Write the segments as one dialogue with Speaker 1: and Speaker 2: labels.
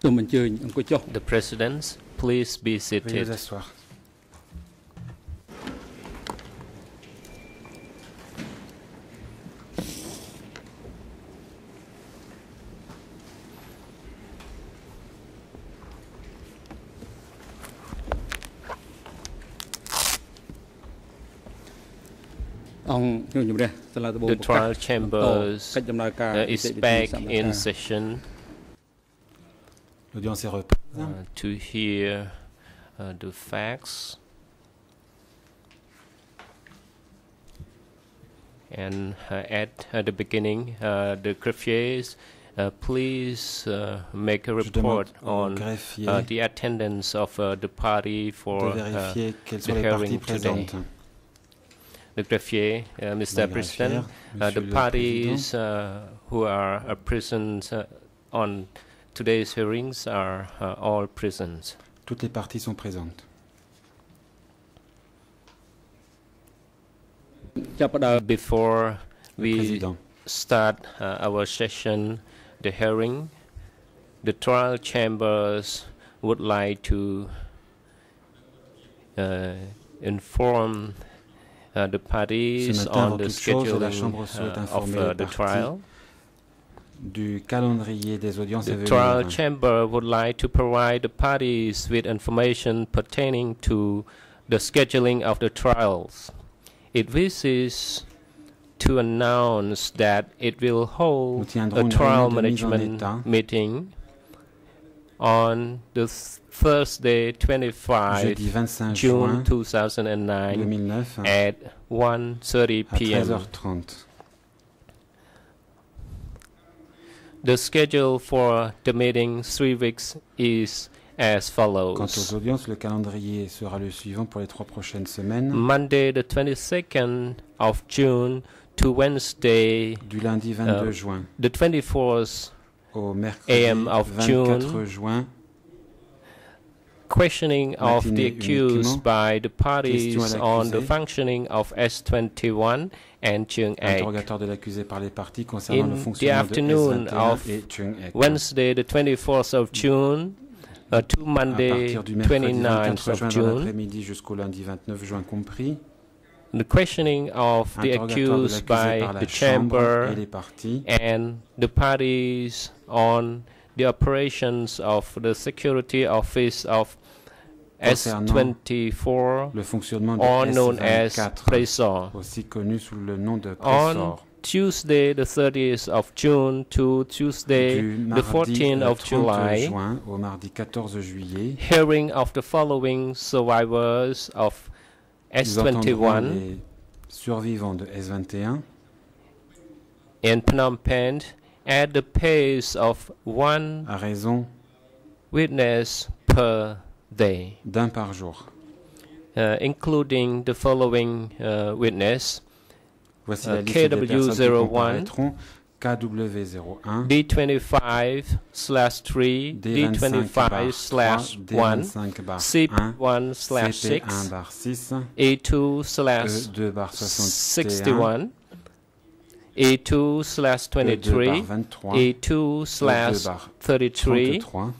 Speaker 1: The presidents, please be seated. The trial chambers is back in session to hear the facts and at the beginning the greffiers please make a report on the attendance of the party for the hearing today. The greffier, Mr. President, the parties who are present on today's hearings are all present.
Speaker 2: Toutes les parties sont présentes.
Speaker 1: Before we start our session, the hearing, the trial chambers would like to inform the parties on the scheduling of the trial.
Speaker 2: Du calendrier des audiences
Speaker 1: the trial chamber would like to provide the parties with information pertaining to the scheduling of the trials. It wishes to announce that it will hold a trial management meeting on the Thursday, 25 June 2009 at 1:30 p.m. The schedule for the meeting 3 weeks is as follows.
Speaker 2: Quant aux audiences, le calendrier sera le suivant pour les 3 prochaines semaines.
Speaker 1: Monday, the 22nd of June to Wednesday,
Speaker 2: du lundi 22 juin,
Speaker 1: the 24th
Speaker 2: au mercredi
Speaker 1: a.m. of
Speaker 2: 24
Speaker 1: June,
Speaker 2: juin,
Speaker 1: questioning of the accused by the parties on the functioning of S21 and Choeng Ek.
Speaker 2: Interrogatoire de l'accusé par les parties concernant le
Speaker 1: In the
Speaker 2: fonctionnement
Speaker 1: afternoon
Speaker 2: de S21
Speaker 1: of
Speaker 2: et Choeng Ek.
Speaker 1: Wednesday, the 24th of June, to Monday, 29th of June,
Speaker 2: l'après-midi jusqu'au lundi 29 juin compris,
Speaker 1: the questioning of the accused by the chamber
Speaker 2: et les parties,
Speaker 1: and the parties on the operations of the security office of S24,
Speaker 2: le fonctionnement de
Speaker 1: or known as
Speaker 2: S24,
Speaker 1: Presor.
Speaker 2: aussi connu sous le nom de
Speaker 1: On
Speaker 2: Presor.
Speaker 1: Tuesday, the 30th of June to Tuesday, the 14th of July,
Speaker 2: juin au mardi 14 juillet,
Speaker 1: hearing of the following survivors of S21
Speaker 2: les survivants de S21
Speaker 1: in Phnom Penh at the pace of one
Speaker 2: à raison
Speaker 1: witness per day,
Speaker 2: d'un par jour.
Speaker 1: Including the following witness:
Speaker 2: Voici la liste des personnes qui
Speaker 1: KW01,
Speaker 2: comparaîtront. KW01,
Speaker 1: D25/3, D25/1, CP1/6, A2/61, A2/23, A2/33,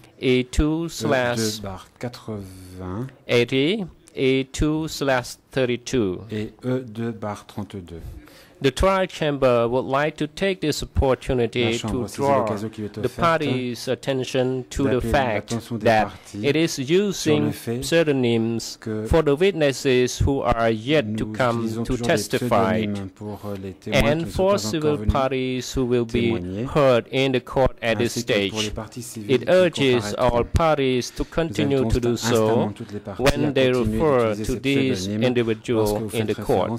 Speaker 1: A2/80, A2/32,
Speaker 2: et E2/32.
Speaker 1: The trial chamber would like to take this opportunity to draw the parties' attention to the fact that it is using pseudonyms for the witnesses who are yet to come to testify, and for civil parties who will be heard in the court at this stage. It urges all parties to continue to do so when they refer to these individuals in the court.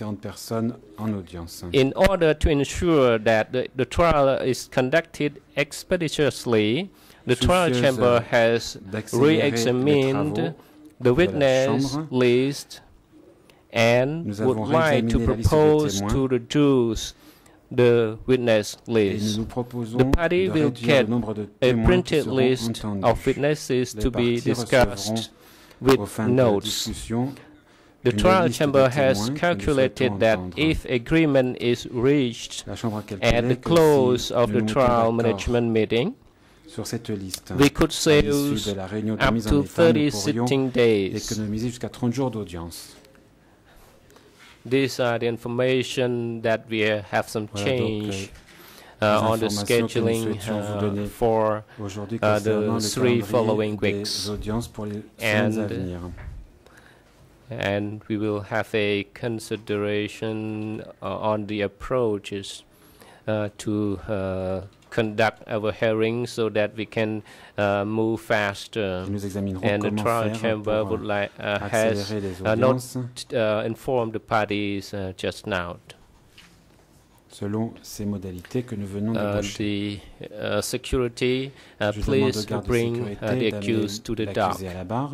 Speaker 1: In order to ensure that the trial is conducted expeditiously, the trial chamber has re-examined the witness list and would like to propose to the Jews the witness list. The party will get a printed list of witnesses to be discussed with notes. The trial chamber has calculated that if agreement is reached at the close of the trial management meeting,
Speaker 2: Sur cette liste,
Speaker 1: we could
Speaker 2: à l'issue
Speaker 1: save
Speaker 2: de la réunion de
Speaker 1: up
Speaker 2: mise en
Speaker 1: to
Speaker 2: état,
Speaker 1: 30
Speaker 2: nous pourrions
Speaker 1: sitting days.
Speaker 2: économiser jusqu'à 30 jours d'audience.
Speaker 1: These are the information that we have some
Speaker 2: Voilà donc
Speaker 1: change on the scheduling for the 3 following weeks.
Speaker 2: Audiences pour les semaines à venir.
Speaker 1: And we will have a consideration on the approaches to conduct our hearings so that we can move faster. And the trial chamber would like has not informed the parties just now.
Speaker 2: Selon ces modalités que nous venons d'ébaucher.
Speaker 1: The security, please bring the accused to the dock.
Speaker 2: À la barre.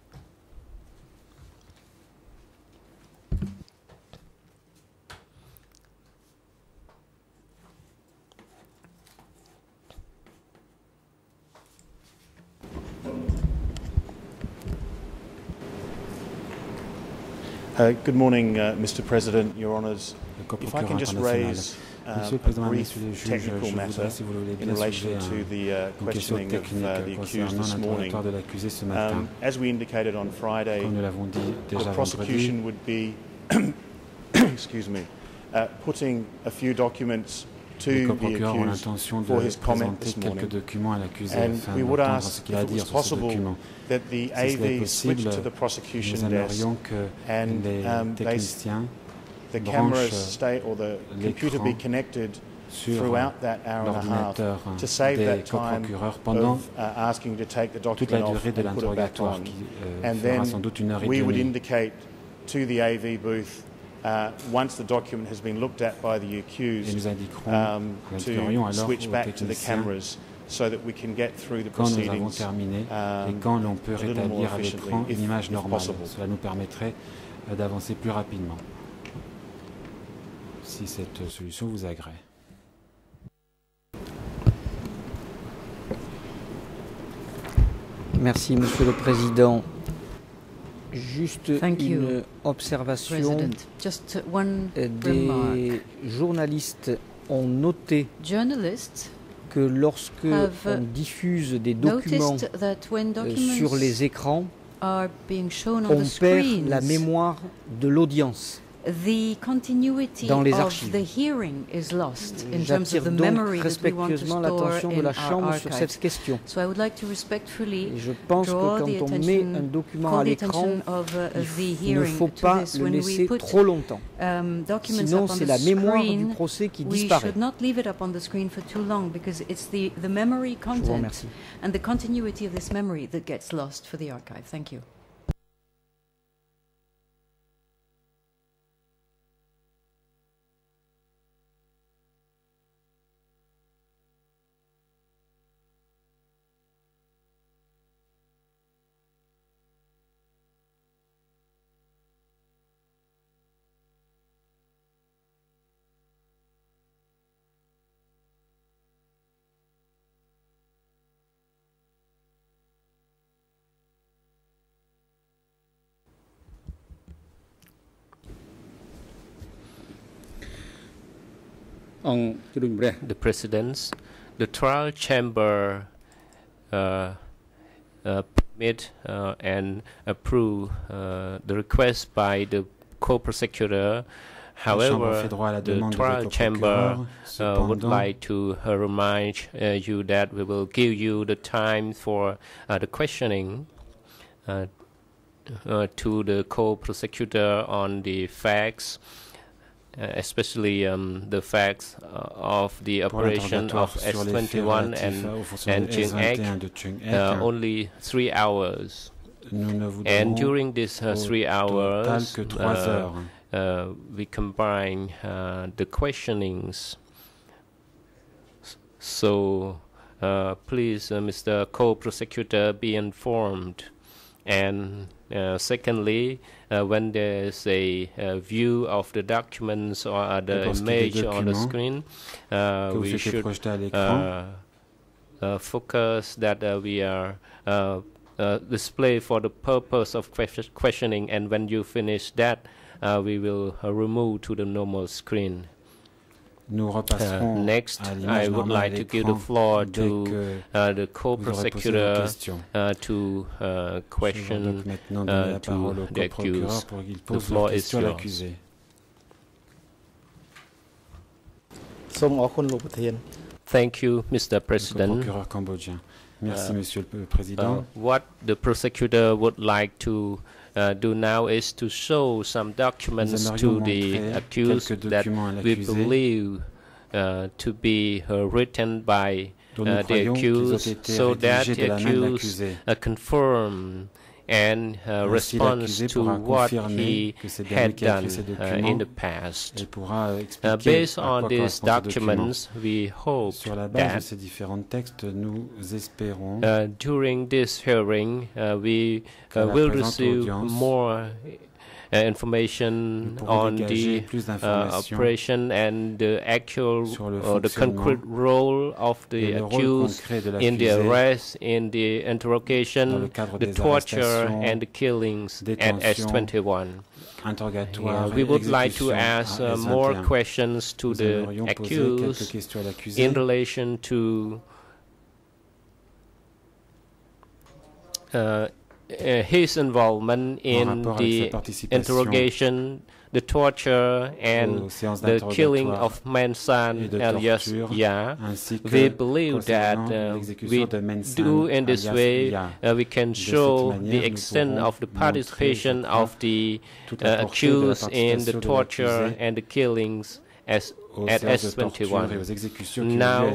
Speaker 3: Good morning, Mr. President, Your Honours. If I can just raise a brief technical matter in relation to the questioning of the accused this morning. As we indicated on Friday, the prosecution would be excuse me, putting a few documents to the accused for his comment this morning. And we would ask if it was possible that the AV switch to the prosecution desk and the cameras stay or the computer be connected throughout that hour and a half to save that time of asking to take the document off and put it back on. And then we would indicate to the AV booth once the document has been looked at by the accused to switch back to the cameras so that we can get through the proceedings a little more efficiently if possible.
Speaker 2: Cela nous permettrait d'avancer plus rapidement, si cette solution vous agrée.
Speaker 4: Merci, Monsieur le Président. Juste une observation. Des journalistes ont noté que lorsque on diffuse des documents sur les écrans, on perd la mémoire de l'audience dans les archives. J'attire donc respectueusement l'attention de la Chambre sur cette question. Et je pense que quand on met un document à l'écran, il ne faut pas le laisser trop longtemps. Sinon, c'est la mémoire du procès qui disparaît. Je vous remercie.
Speaker 1: The Presidents, the trial chamber permit and approve the request by the co-prosecutor. However, the trial chamber would like to remind you that we will give you the time for the questioning to the co-prosecutor on the facts, especially the facts of the operation of S21 and Choeng Ek, only 3 hours. And during these 3 hours, we combine the questionings. So please, Mr. Co-Prosecutor, be informed. And secondly, when there's a view of the documents or the image on the screen, we should focus that we are display for the purpose of questioning, and when you finish that, we will remove to the normal screen. Next, I would like to give the floor to the co-prosecutor to question to the accused. The floor is yours. Thank you, Mr. President. What the prosecutor would like to do now is to show some documents to the accused that we believe to be written by the accused, so that the accused confirm and responds to what he had done in the past. Based on these documents, we hope that during this hearing, we will receive more information on the operation and the actual the concrete role of the accused in the arrest, in the interrogation, the torture and the killings at S21. We would like to ask more questions to the accused in relation to his involvement in the interrogation, the torture, and the killing of Mansan alias Ya. We believe that we do in this way, we can show the extent of the participation of the accused in the torture and the killings at S21. Now,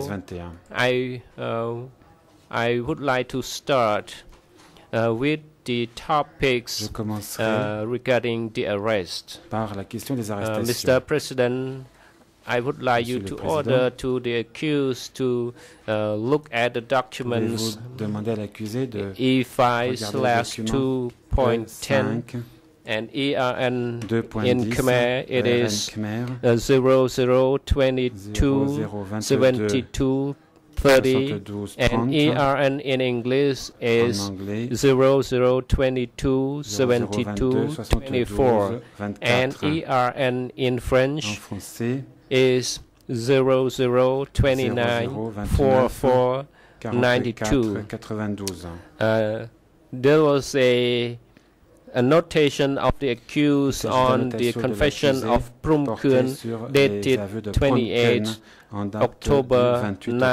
Speaker 1: I would like to start with the topics regarding the arrest. Mr. President, I would like you to order to the accused to look at the documents E5/2.10 and ERN in Khmer. It is 002272 30, and ERN in English is 0022 72 24, and ERN in French is 0029 44 92. There was a notation of the accused on the confession of Prum Kuon dated 28 October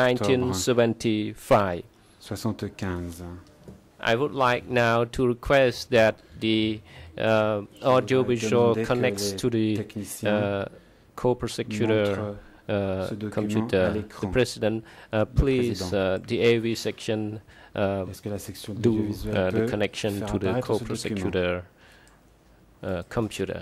Speaker 1: 1975. I would like now to request that the audio visual connects to the co-prosecutor computer. The President, please, the AV section, do the connection to the co-prosecutor computer.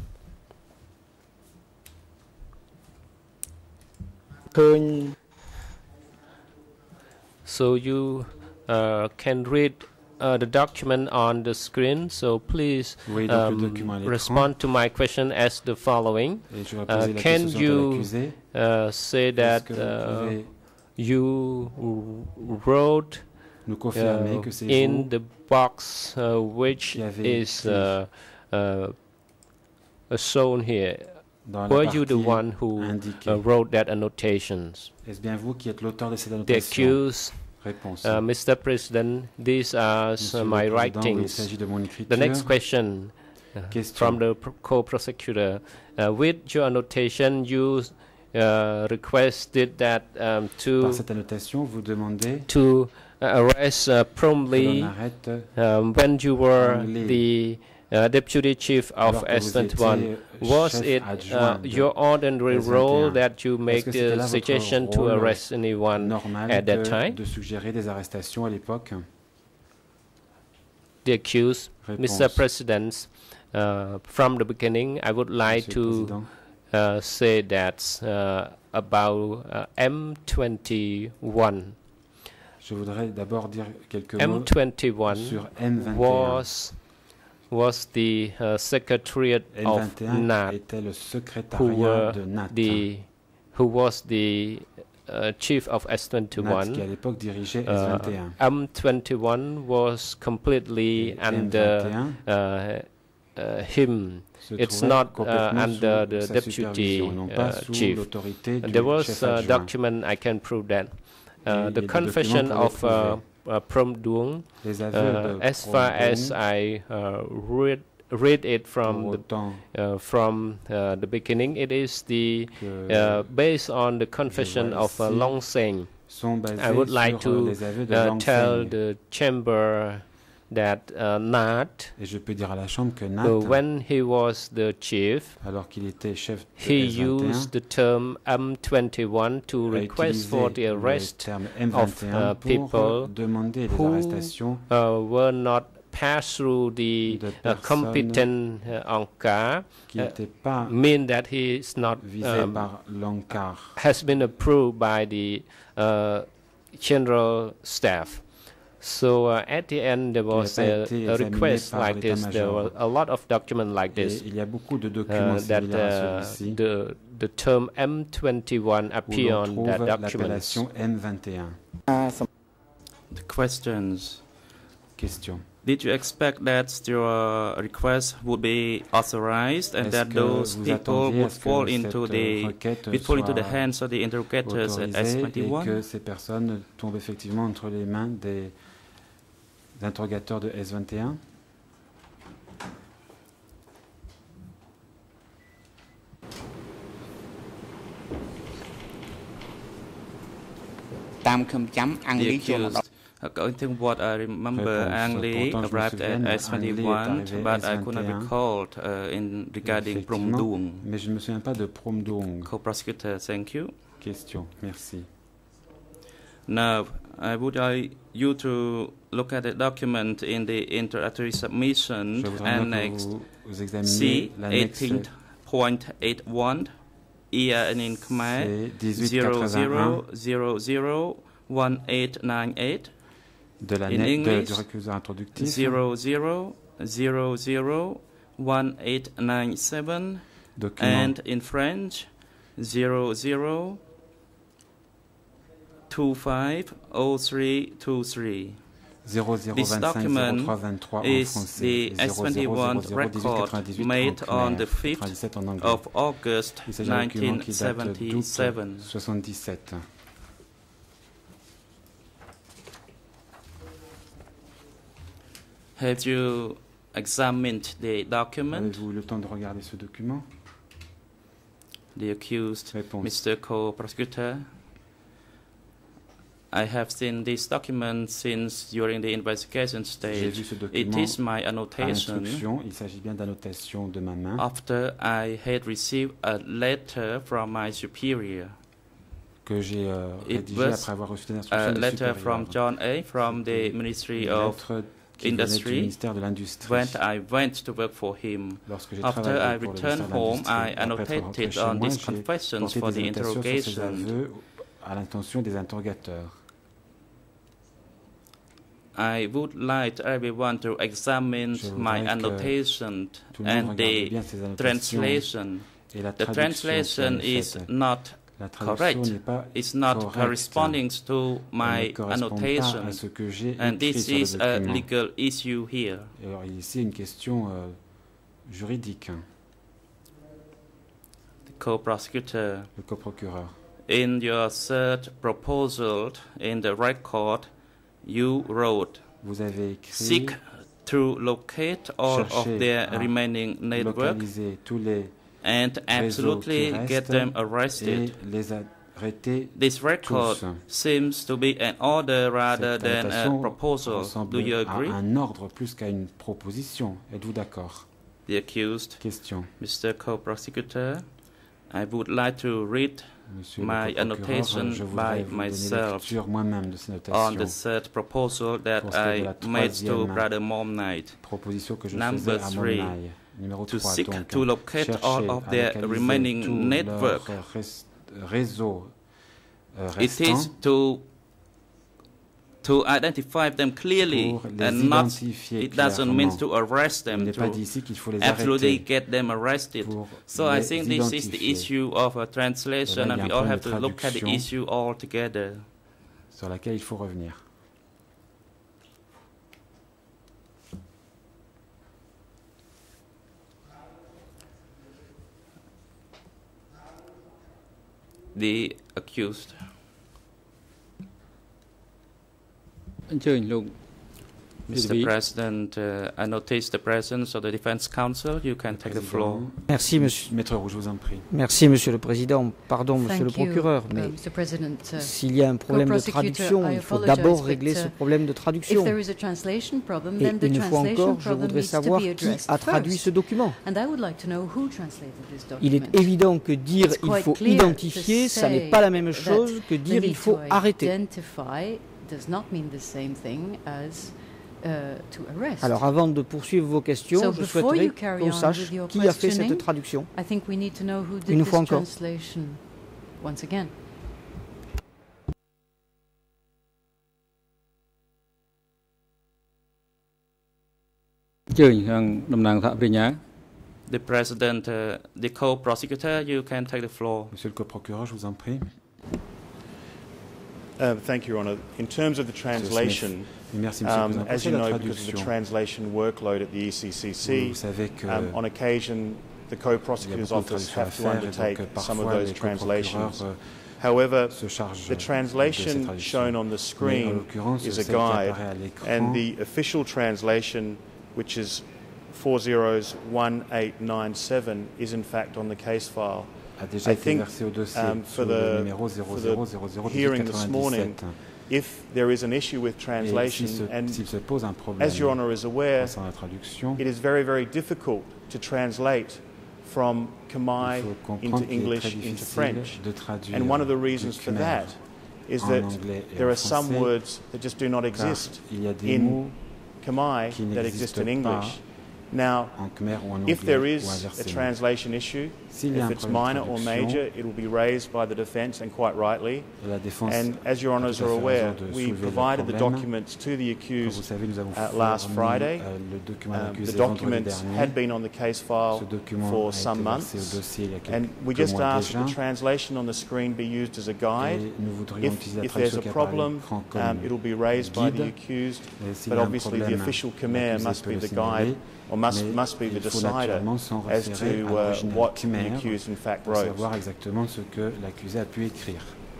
Speaker 1: So you can read the document on the screen, so please respond to my question as the following. Can you say that you wrote in the box which is shown here? Were you the one who wrote that annotations? The accused, Mr. President, these are my writings. The next question from the co-prosecutor. With your annotation, you requested that to arrest promptly when you were the Deputy Chief of S21. Was it your ordinary role that you make the suggestion to arrest anyone at that time? The accused, Mr. President, from the beginning, I would like to say that about M21. M21 was the Secretariat of NAT, who was the Chief of S21. M21 was completely under him. It's not under the deputy chief. There was a document I can prove that. The confession of Prom Duong, as far as I read it from the beginning, it is the based on the confession of Long Seng. I would like to tell the chamber that Nat, when he was the chief, he used the term M21 to request for the arrest of people who were not passed through the competent Angkar, mean that he is not has been approved by the general staff. So at the end there was a request like this. There were a lot of documents like this. That the term M21 appear on that document.
Speaker 5: The questions. Did you expect that your request would be authorized and that those people would fall into the hands of the interrogators at S21?
Speaker 2: Que ces personnes tombent effectivement entre les mains des interrogateurs de S21?
Speaker 5: According to what I remember, Ang Lee arrived at S21, but I could not recall regarding Prom Duong.
Speaker 2: Mais je ne me souviens pas de Prom Duong.
Speaker 5: Co-Prosecutor, thank you.
Speaker 2: Question, merci.
Speaker 5: Now, I would like you to look at the document in the introductory submission, Annex C, 18.81, year and in Khmer, 00001898. In English, 00001897, and in French, 00250323. This document is the S21 record made on the 5th of August 1977. Have you examined the document?
Speaker 2: Avez-vous eu le temps de regarder ce document?
Speaker 5: The accused, Mr. Co-Prosecutor, I have seen this document since during the investigation stage. It is my annotation.
Speaker 2: Il s'agit bien d'annotation de ma main.
Speaker 5: After I had received a letter from my superior.
Speaker 2: Que j'ai rédigé après avoir reçu des instructions de
Speaker 5: letter from Choeng Ek from the Ministry of Industry, when I went to work for him. After I returned home, I annotated on these confessions for the interrogation.
Speaker 2: À l'intention des interrogateurs.
Speaker 5: I would like everyone to examine my annotation and the translation. The translation is not correct. It's not corresponding to my annotation, and this is a legal issue here.
Speaker 2: Alors ici une question juridique.
Speaker 5: The co-prosecutor.
Speaker 2: Le coprocureur.
Speaker 5: In your third proposal in the record, you wrote,
Speaker 2: vous avez écrit,
Speaker 5: seek to locate all of their remaining network and absolutely get them arrested. This record seems to be an order rather than a proposal. Do you agree?
Speaker 2: Un ordre plus qu'à une proposition. Êtes-vous d'accord?
Speaker 5: The accused,
Speaker 2: question.
Speaker 5: Mr. Co-Prosecutor, I would like to read my annotation by myself on the third proposal that I made to Brother Mom Night. Number 3, to seek to locate all of their remaining network. It is to identify them clearly and not, it doesn't mean to arrest them, to absolutely get them arrested. So I think this is the issue of a translation, and we all have to look at the issue all together.
Speaker 2: Sur laquelle il faut revenir.
Speaker 5: the accused. Mr. President, I notice the presence of the Defense Counsel. You can take the floor.
Speaker 4: Merci, monsieur.
Speaker 2: Maître Rouge, je vous en prie.
Speaker 4: Merci, Monsieur le Président. Pardon, Monsieur le Procureur, mais s'il y a un problème de traduction, il faut d'abord régler ce problème de traduction. Et une fois encore, je voudrais savoir qui a traduit ce document. Il est évident que dire « il faut identifier », ça n'est pas la même chose que dire « il faut arrêter ». Alors, avant de poursuivre vos questions, je souhaiterais qu'on sache qui a fait cette traduction. Une fois encore.
Speaker 5: The President, the Co-Prosecutor, you can take the floor.
Speaker 2: Monsieur le co-procureur, je vous en prie.
Speaker 3: Thank you, Your Honour. In terms of the translation, as you know, because of the translation workload at the ECCC, on occasion the Co-Prosecutor's Office have to undertake some of those translations. However, the translation shown on the screen is a guide, and the official translation, which is 401897, is in fact on the case file. I think for the hearing this morning, if there is an issue with translation, and as Your Honour is aware, it is very, very difficult to translate from Khmer into English into French. And one of the reasons for that is that there are some words that just do not exist in Khmer that exist in English. Now, if there is a translation issue, if it's minor or major, it will be raised by the defence, and quite rightly. And as Your Honours are aware, we provided the documents to the accused last Friday. The documents had been on the case file for some months, and we just asked that the translation on the screen be used as a guide. If there's a problem, it will be raised by the accused, but obviously the official Khmer must be the guide, or must be the decider as to what the accused in fact wrote.
Speaker 2: Savoir exactement ce que l'accusé a pu écrire.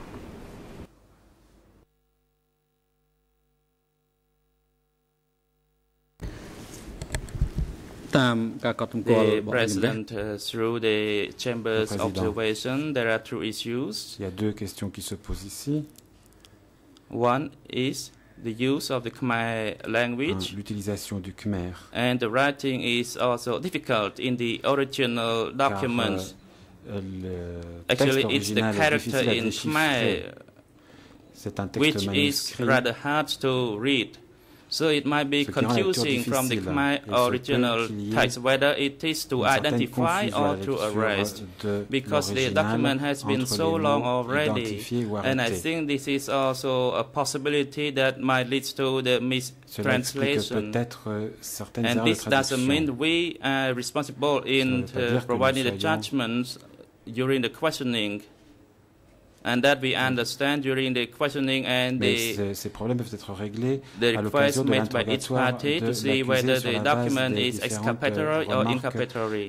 Speaker 5: The President, through the Chamber's observation, there are two issues.
Speaker 2: Il y a deux questions qui se posent ici.
Speaker 5: One is the use of the Khmer language.
Speaker 2: L'utilisation du Khmer.
Speaker 5: And the writing is also difficult in the original documents. Actually, it's the character in Khmer which is rather hard to read. So it might be confusing from the Khmer original text whether it is to identify or to arrest, because the document has been so long already. And I think this is also a possibility that might lead to the mistranslation. And this doesn't mean we are responsible in providing the judgments during the questioning, and that we understand during the questioning and the request made by each party to see whether the document is exculpatory or inculpatory.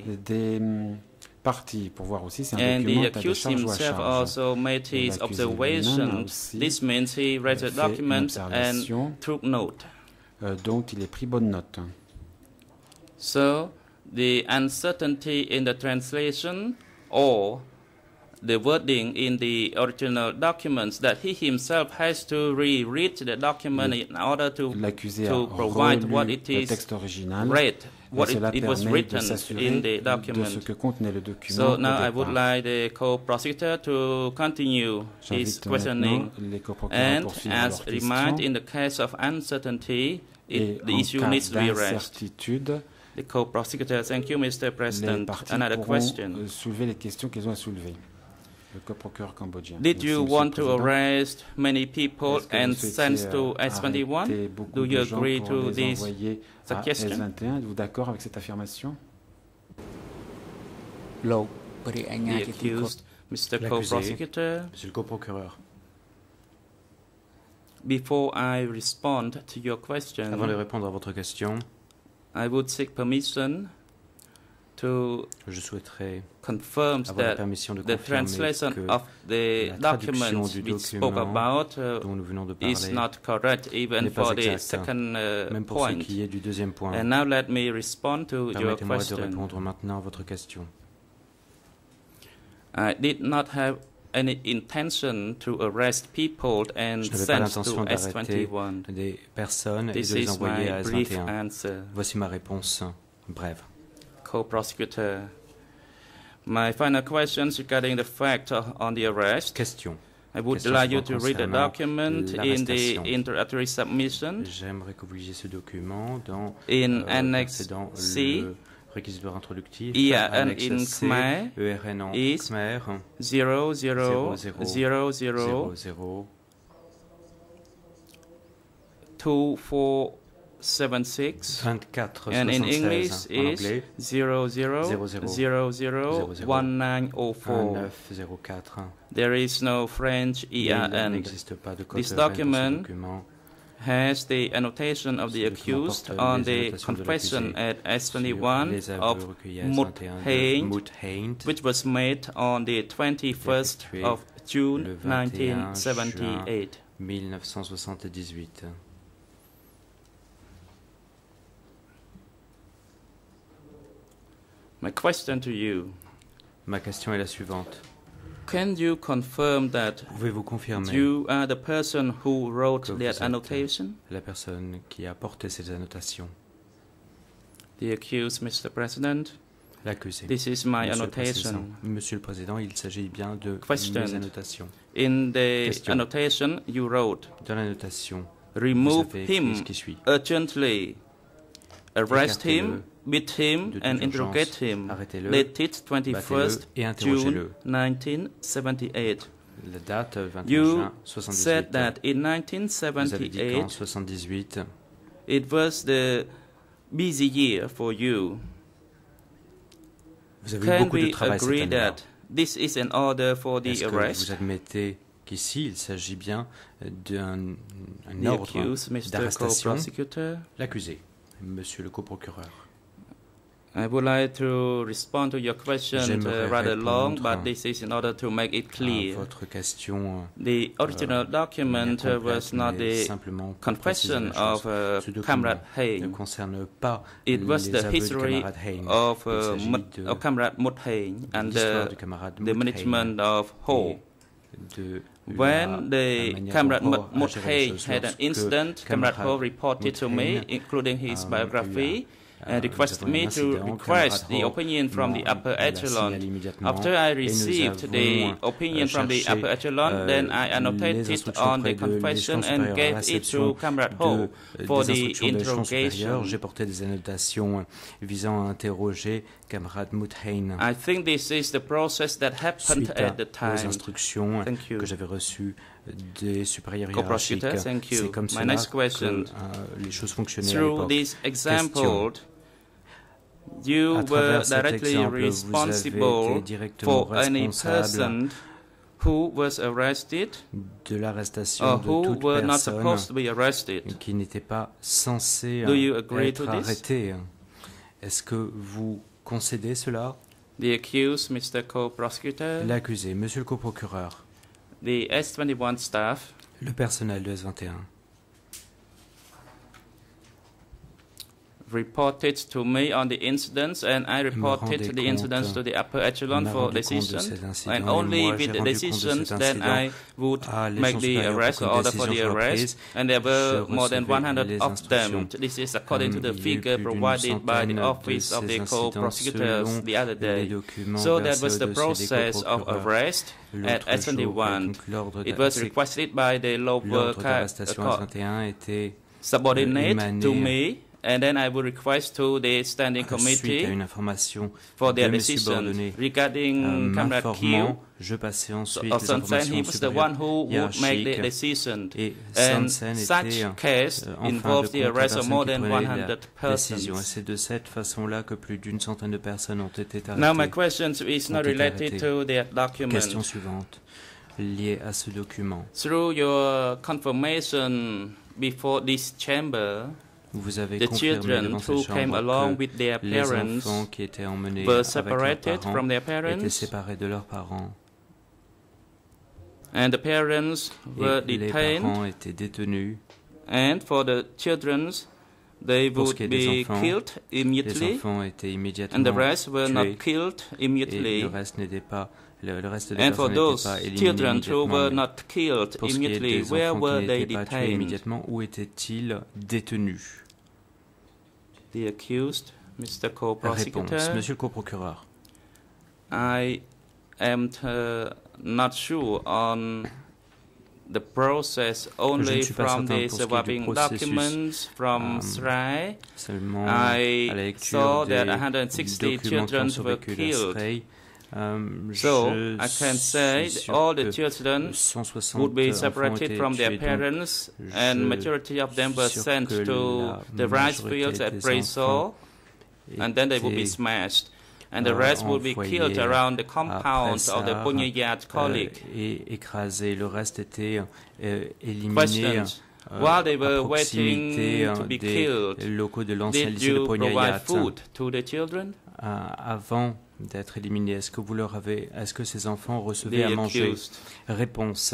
Speaker 5: And the accused himself also made his observations. This means he read the document and took note. So the uncertainty in the translation or the wording in the original documents, that he himself has to reread the document in order to provide what it is read, what it was written in the document. So now I would like the co-prosecutor to continue his questioning, and as reminded in the case of uncertainty, the issue needs to be raised. The co-prosecutor, thank you, Mr. President. Another question. Did you want to arrest many people and send to S21? Do you agree to this suggestion?
Speaker 2: Êtes-vous d'accord avec cette affirmation?
Speaker 5: The accused, Mr. Co-Prosecutor.
Speaker 6: Monsieur le co-procureur.
Speaker 5: Before I respond to your question,
Speaker 6: avant de répondre à votre question,
Speaker 5: I would seek permission
Speaker 2: Je souhaiterais
Speaker 5: confirm
Speaker 2: avoir la permission de
Speaker 5: the translation of the documents we spoke about is not correct, even for the second point. And now let me respond to your question.
Speaker 2: De répondre maintenant à votre question.
Speaker 5: I did not have any intention to arrest people and send to S21.
Speaker 2: Des personnes
Speaker 5: This
Speaker 2: et de les
Speaker 5: is
Speaker 2: envoyer
Speaker 5: my
Speaker 2: à
Speaker 5: brief
Speaker 2: S21.
Speaker 5: answer.
Speaker 2: Voici ma réponse brève.
Speaker 5: Co-prosecutor. My final questions regarding the fact on the arrest.
Speaker 2: Question.
Speaker 5: I would like you to read the document in the interrogatory submission.
Speaker 2: J'aimerais que vous lisiez ce document dans
Speaker 5: Annex C.
Speaker 2: Le réquisitoire introductif.
Speaker 5: IAN in Khmer
Speaker 2: ERN en
Speaker 5: is
Speaker 2: Khmer
Speaker 5: 00002476 and in English is 00001904. There is no French EAN. This document has the annotation of the accused on the confession at S21 of Muthain, which was made on the 21st of June 1978. My question to you.
Speaker 2: Ma question est la suivante.
Speaker 5: Can you confirm that
Speaker 2: Pouvez-vous confirmer
Speaker 5: you are the person who wrote that annotation?
Speaker 2: La personne qui a porté ces annotations.
Speaker 5: The accused, Mr. President.
Speaker 2: L'accusé.
Speaker 5: This is my annotation.
Speaker 2: Monsieur le Président, il s'agit bien de mes annotations.
Speaker 5: In the annotation, you wrote,
Speaker 2: dans l'annotation,
Speaker 5: remove him urgently, arrest him, beat him and interrogate him. Dated 21st June 1978.
Speaker 2: La date 21
Speaker 5: you
Speaker 2: juin 78.
Speaker 5: said that in 1978, it was the busy year for you.
Speaker 2: Vous avez
Speaker 5: Can
Speaker 2: beaucoup de
Speaker 5: we
Speaker 2: travail
Speaker 5: agree
Speaker 2: cette année-là?
Speaker 5: that this is an order for the
Speaker 2: Est-ce que
Speaker 5: arrest?
Speaker 2: vous admettez qu'ici, il s'agit bien d'un
Speaker 5: The
Speaker 2: ordre
Speaker 5: accused, Mr.
Speaker 2: d'arrestation?
Speaker 5: Co-Prosecutor.
Speaker 2: L'accusé, monsieur le coprocureur.
Speaker 5: I would like to respond to your question rather long, but this is in order to make it clear.
Speaker 2: Votre question,
Speaker 5: the original document was not the confession of Comrade Hain.
Speaker 2: Ne concerne pas
Speaker 5: it was the history of
Speaker 2: Comrade
Speaker 5: Muthain and the management of Ho. When the Comrade Muthain had an incident, Comrade Ho reported to me, including his biography, and requested me to request the opinion from the upper echelon. After I received the opinion from the upper echelon, then I annotated it on the confession and gave it to Comrade Ho for the interrogation.
Speaker 2: J'ai porté des annotations visant à interroger Camarade Muthain.
Speaker 5: I think this is the process that happened at the time.
Speaker 2: Aux instructions que j'avais reçues des supérieurs hiérarchiques.
Speaker 5: C'est
Speaker 2: comme cela que les choses fonctionnaient à l'époque.
Speaker 5: Through this example, you were directly responsible for any person who was arrested
Speaker 2: de l'arrestation de toute
Speaker 5: were not
Speaker 2: personne
Speaker 5: supposed to be arrested.
Speaker 2: Qui n'était pas censé être arrêté. Est-ce que vous concédez cela?
Speaker 5: The accused, Mr. Co-Prosecutor.
Speaker 2: L'accusé, monsieur le coprocureur.
Speaker 5: The S21 staff.
Speaker 2: Le personnel de S21.
Speaker 5: Reported to me on the incidents, and I reported the incidents to the upper echelon for decision. And only with the decisions then I would make the arrest or order for the arrest. And there were more than 100 of them. This is according to the figure provided by the office of the co-prosecutors the other day. So that was the process of arrest at S21. It was requested by the lower subordinate to me. And then I will request to the standing committee for their decision regarding Comrade Q. Or Sun Sen, he was the one who would make the decision. And such case involves the arrest of more than 100 persons. Now my question is not related to that document. Through your confirmation before this chamber,
Speaker 2: Vous avez
Speaker 5: the
Speaker 2: confirmé
Speaker 5: children
Speaker 2: devant
Speaker 5: who
Speaker 2: cette
Speaker 5: came
Speaker 2: chambre
Speaker 5: along
Speaker 2: que
Speaker 5: with their
Speaker 2: les
Speaker 5: parents
Speaker 2: enfants qui étaient emmenés
Speaker 5: were
Speaker 2: avec leurs
Speaker 5: separated
Speaker 2: parents
Speaker 5: from their
Speaker 2: étaient
Speaker 5: parents,
Speaker 2: séparés de leurs parents.
Speaker 5: and the parents were
Speaker 2: Et les
Speaker 5: detained,
Speaker 2: parents étaient détenus.
Speaker 5: and for the children, they
Speaker 2: Pour ce
Speaker 5: would
Speaker 2: qui est des
Speaker 5: be
Speaker 2: enfants,
Speaker 5: killed
Speaker 2: les
Speaker 5: immediately,
Speaker 2: enfants étaient immédiatement
Speaker 5: and the rest were
Speaker 2: tués,
Speaker 5: not killed
Speaker 2: et
Speaker 5: immediately.
Speaker 2: le reste n'était pas, le reste des
Speaker 5: And for
Speaker 2: personnes n'étaient
Speaker 5: those
Speaker 2: pas éliminées
Speaker 5: children who were
Speaker 2: immédiatement.
Speaker 5: not killed
Speaker 2: Pour ce qui est
Speaker 5: immediately,
Speaker 2: des
Speaker 5: where
Speaker 2: enfants
Speaker 5: were
Speaker 2: qui
Speaker 5: they
Speaker 2: n'étaient pas tués
Speaker 5: detained?
Speaker 2: immédiatement, où étaient-ils détenus?
Speaker 5: The accused, Mr.
Speaker 2: Réponse.
Speaker 5: Co-Prosecutor,
Speaker 2: Monsieur le coprocureur,
Speaker 5: I am not sure on the process only from the surviving documents from SRAI.
Speaker 2: seulement à la
Speaker 5: I
Speaker 2: lecture
Speaker 5: saw
Speaker 2: des
Speaker 5: that 160
Speaker 2: documents qui ont
Speaker 5: children were
Speaker 2: survécu la
Speaker 5: killed.
Speaker 2: SRAI.
Speaker 5: So
Speaker 2: Je
Speaker 5: I can say
Speaker 2: suis sûr
Speaker 5: all the
Speaker 2: que
Speaker 5: children
Speaker 2: 160
Speaker 5: would be
Speaker 2: enfants
Speaker 5: separated
Speaker 2: étaient
Speaker 5: from their
Speaker 2: tués, donc
Speaker 5: parents, and majority of them were
Speaker 2: sûr
Speaker 5: sent
Speaker 2: que
Speaker 5: to
Speaker 2: la
Speaker 5: the rice
Speaker 2: majorité
Speaker 5: fields at
Speaker 2: des
Speaker 5: Bresau, and then they would be
Speaker 2: étaient,
Speaker 5: smashed. And the rest would be killed
Speaker 2: envoyés
Speaker 5: around the compound of the
Speaker 2: Pressar,
Speaker 5: Bunyayat colleague.
Speaker 2: et écrasés. Le reste était éliminé
Speaker 5: Questions. While they were
Speaker 2: à proximité
Speaker 5: waiting to be
Speaker 2: des
Speaker 5: killed,
Speaker 2: locaux de l'ancien
Speaker 5: did
Speaker 2: lycée de
Speaker 5: you provide
Speaker 2: Pognayat.
Speaker 5: food to the children?
Speaker 2: Avant d'être éliminés, est-ce que ces enfants recevaient à manger? Réponse.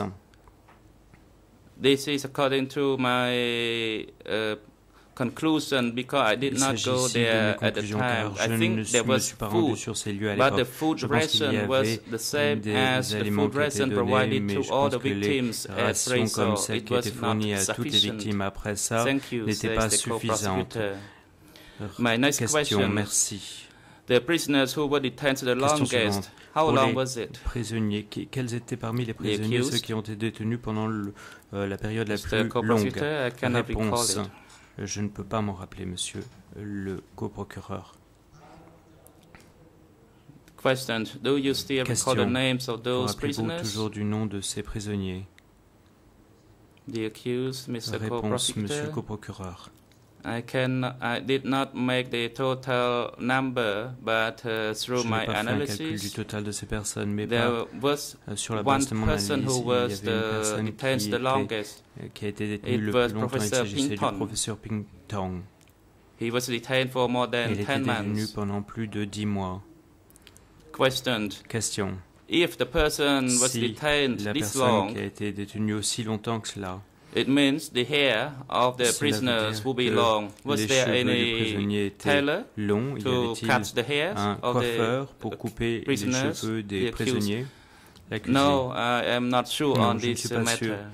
Speaker 5: This is according to my conclusion, because I did not go there at the time. I think there was food, but the food ration was the same as the food ration provided to all the victims at Bresau. It was not sufficient. Thank you, says the co-prosecutor. My next question.
Speaker 2: Merci.
Speaker 5: The prisoners who were detained the longest, how long was it?
Speaker 2: Prisonniers, quels étaient parmi les prisonniers ceux qui ont été détenus pendant la période la plus longue? Réponse. Je ne peux pas m'en rappeler, monsieur le coprocureur.
Speaker 5: Question. Do you still recall the names of those prisoners?
Speaker 2: Toujours du nom de ces prisonniers?
Speaker 5: The accused, Mr.
Speaker 2: Réponse, monsieur le
Speaker 5: Co-Prosecutor.
Speaker 2: coprocureur.
Speaker 5: I did not make the total number, but through my
Speaker 2: Je n'ai pas fait un calcul du
Speaker 5: analysis,
Speaker 2: total de ces personnes, mais
Speaker 5: there was
Speaker 2: sur la
Speaker 5: one
Speaker 2: base de mon
Speaker 5: person
Speaker 2: analyse,
Speaker 5: who
Speaker 2: il y
Speaker 5: was
Speaker 2: avait une
Speaker 5: detained
Speaker 2: personne
Speaker 5: the longest.
Speaker 2: qui a été détenue
Speaker 5: It
Speaker 2: le
Speaker 5: was
Speaker 2: plus longtemps. Il
Speaker 5: Professor
Speaker 2: s'agissait du
Speaker 5: Ping-Tong.
Speaker 2: professeur Ping-Tong.
Speaker 5: He was detained for more than
Speaker 2: Il
Speaker 5: 10
Speaker 2: était détenu
Speaker 5: months.
Speaker 2: pendant plus de 10 mois.
Speaker 5: Question.
Speaker 2: Question.
Speaker 5: If the person was
Speaker 2: Si
Speaker 5: detained
Speaker 2: la
Speaker 5: this
Speaker 2: personne
Speaker 5: long,
Speaker 2: qui a été détenue aussi longtemps que cela,
Speaker 5: it means the hair of the
Speaker 2: cela veut
Speaker 5: prisoners
Speaker 2: dire
Speaker 5: would be
Speaker 2: que
Speaker 5: long. Was
Speaker 2: les
Speaker 5: there
Speaker 2: cheveux des prisonniers
Speaker 5: any
Speaker 2: étaient
Speaker 5: tailor
Speaker 2: longs? Y
Speaker 5: to cut
Speaker 2: avait-il
Speaker 5: the hairs
Speaker 2: un
Speaker 5: of
Speaker 2: coiffeur
Speaker 5: the
Speaker 2: pour couper les
Speaker 5: prisoners,
Speaker 2: cheveux
Speaker 5: the
Speaker 2: des
Speaker 5: accused?
Speaker 2: prisonniers? L'accusé.
Speaker 5: No, I am not sure
Speaker 2: Non,
Speaker 5: on
Speaker 2: je ne
Speaker 5: this
Speaker 2: suis pas
Speaker 5: matter.
Speaker 2: sûr.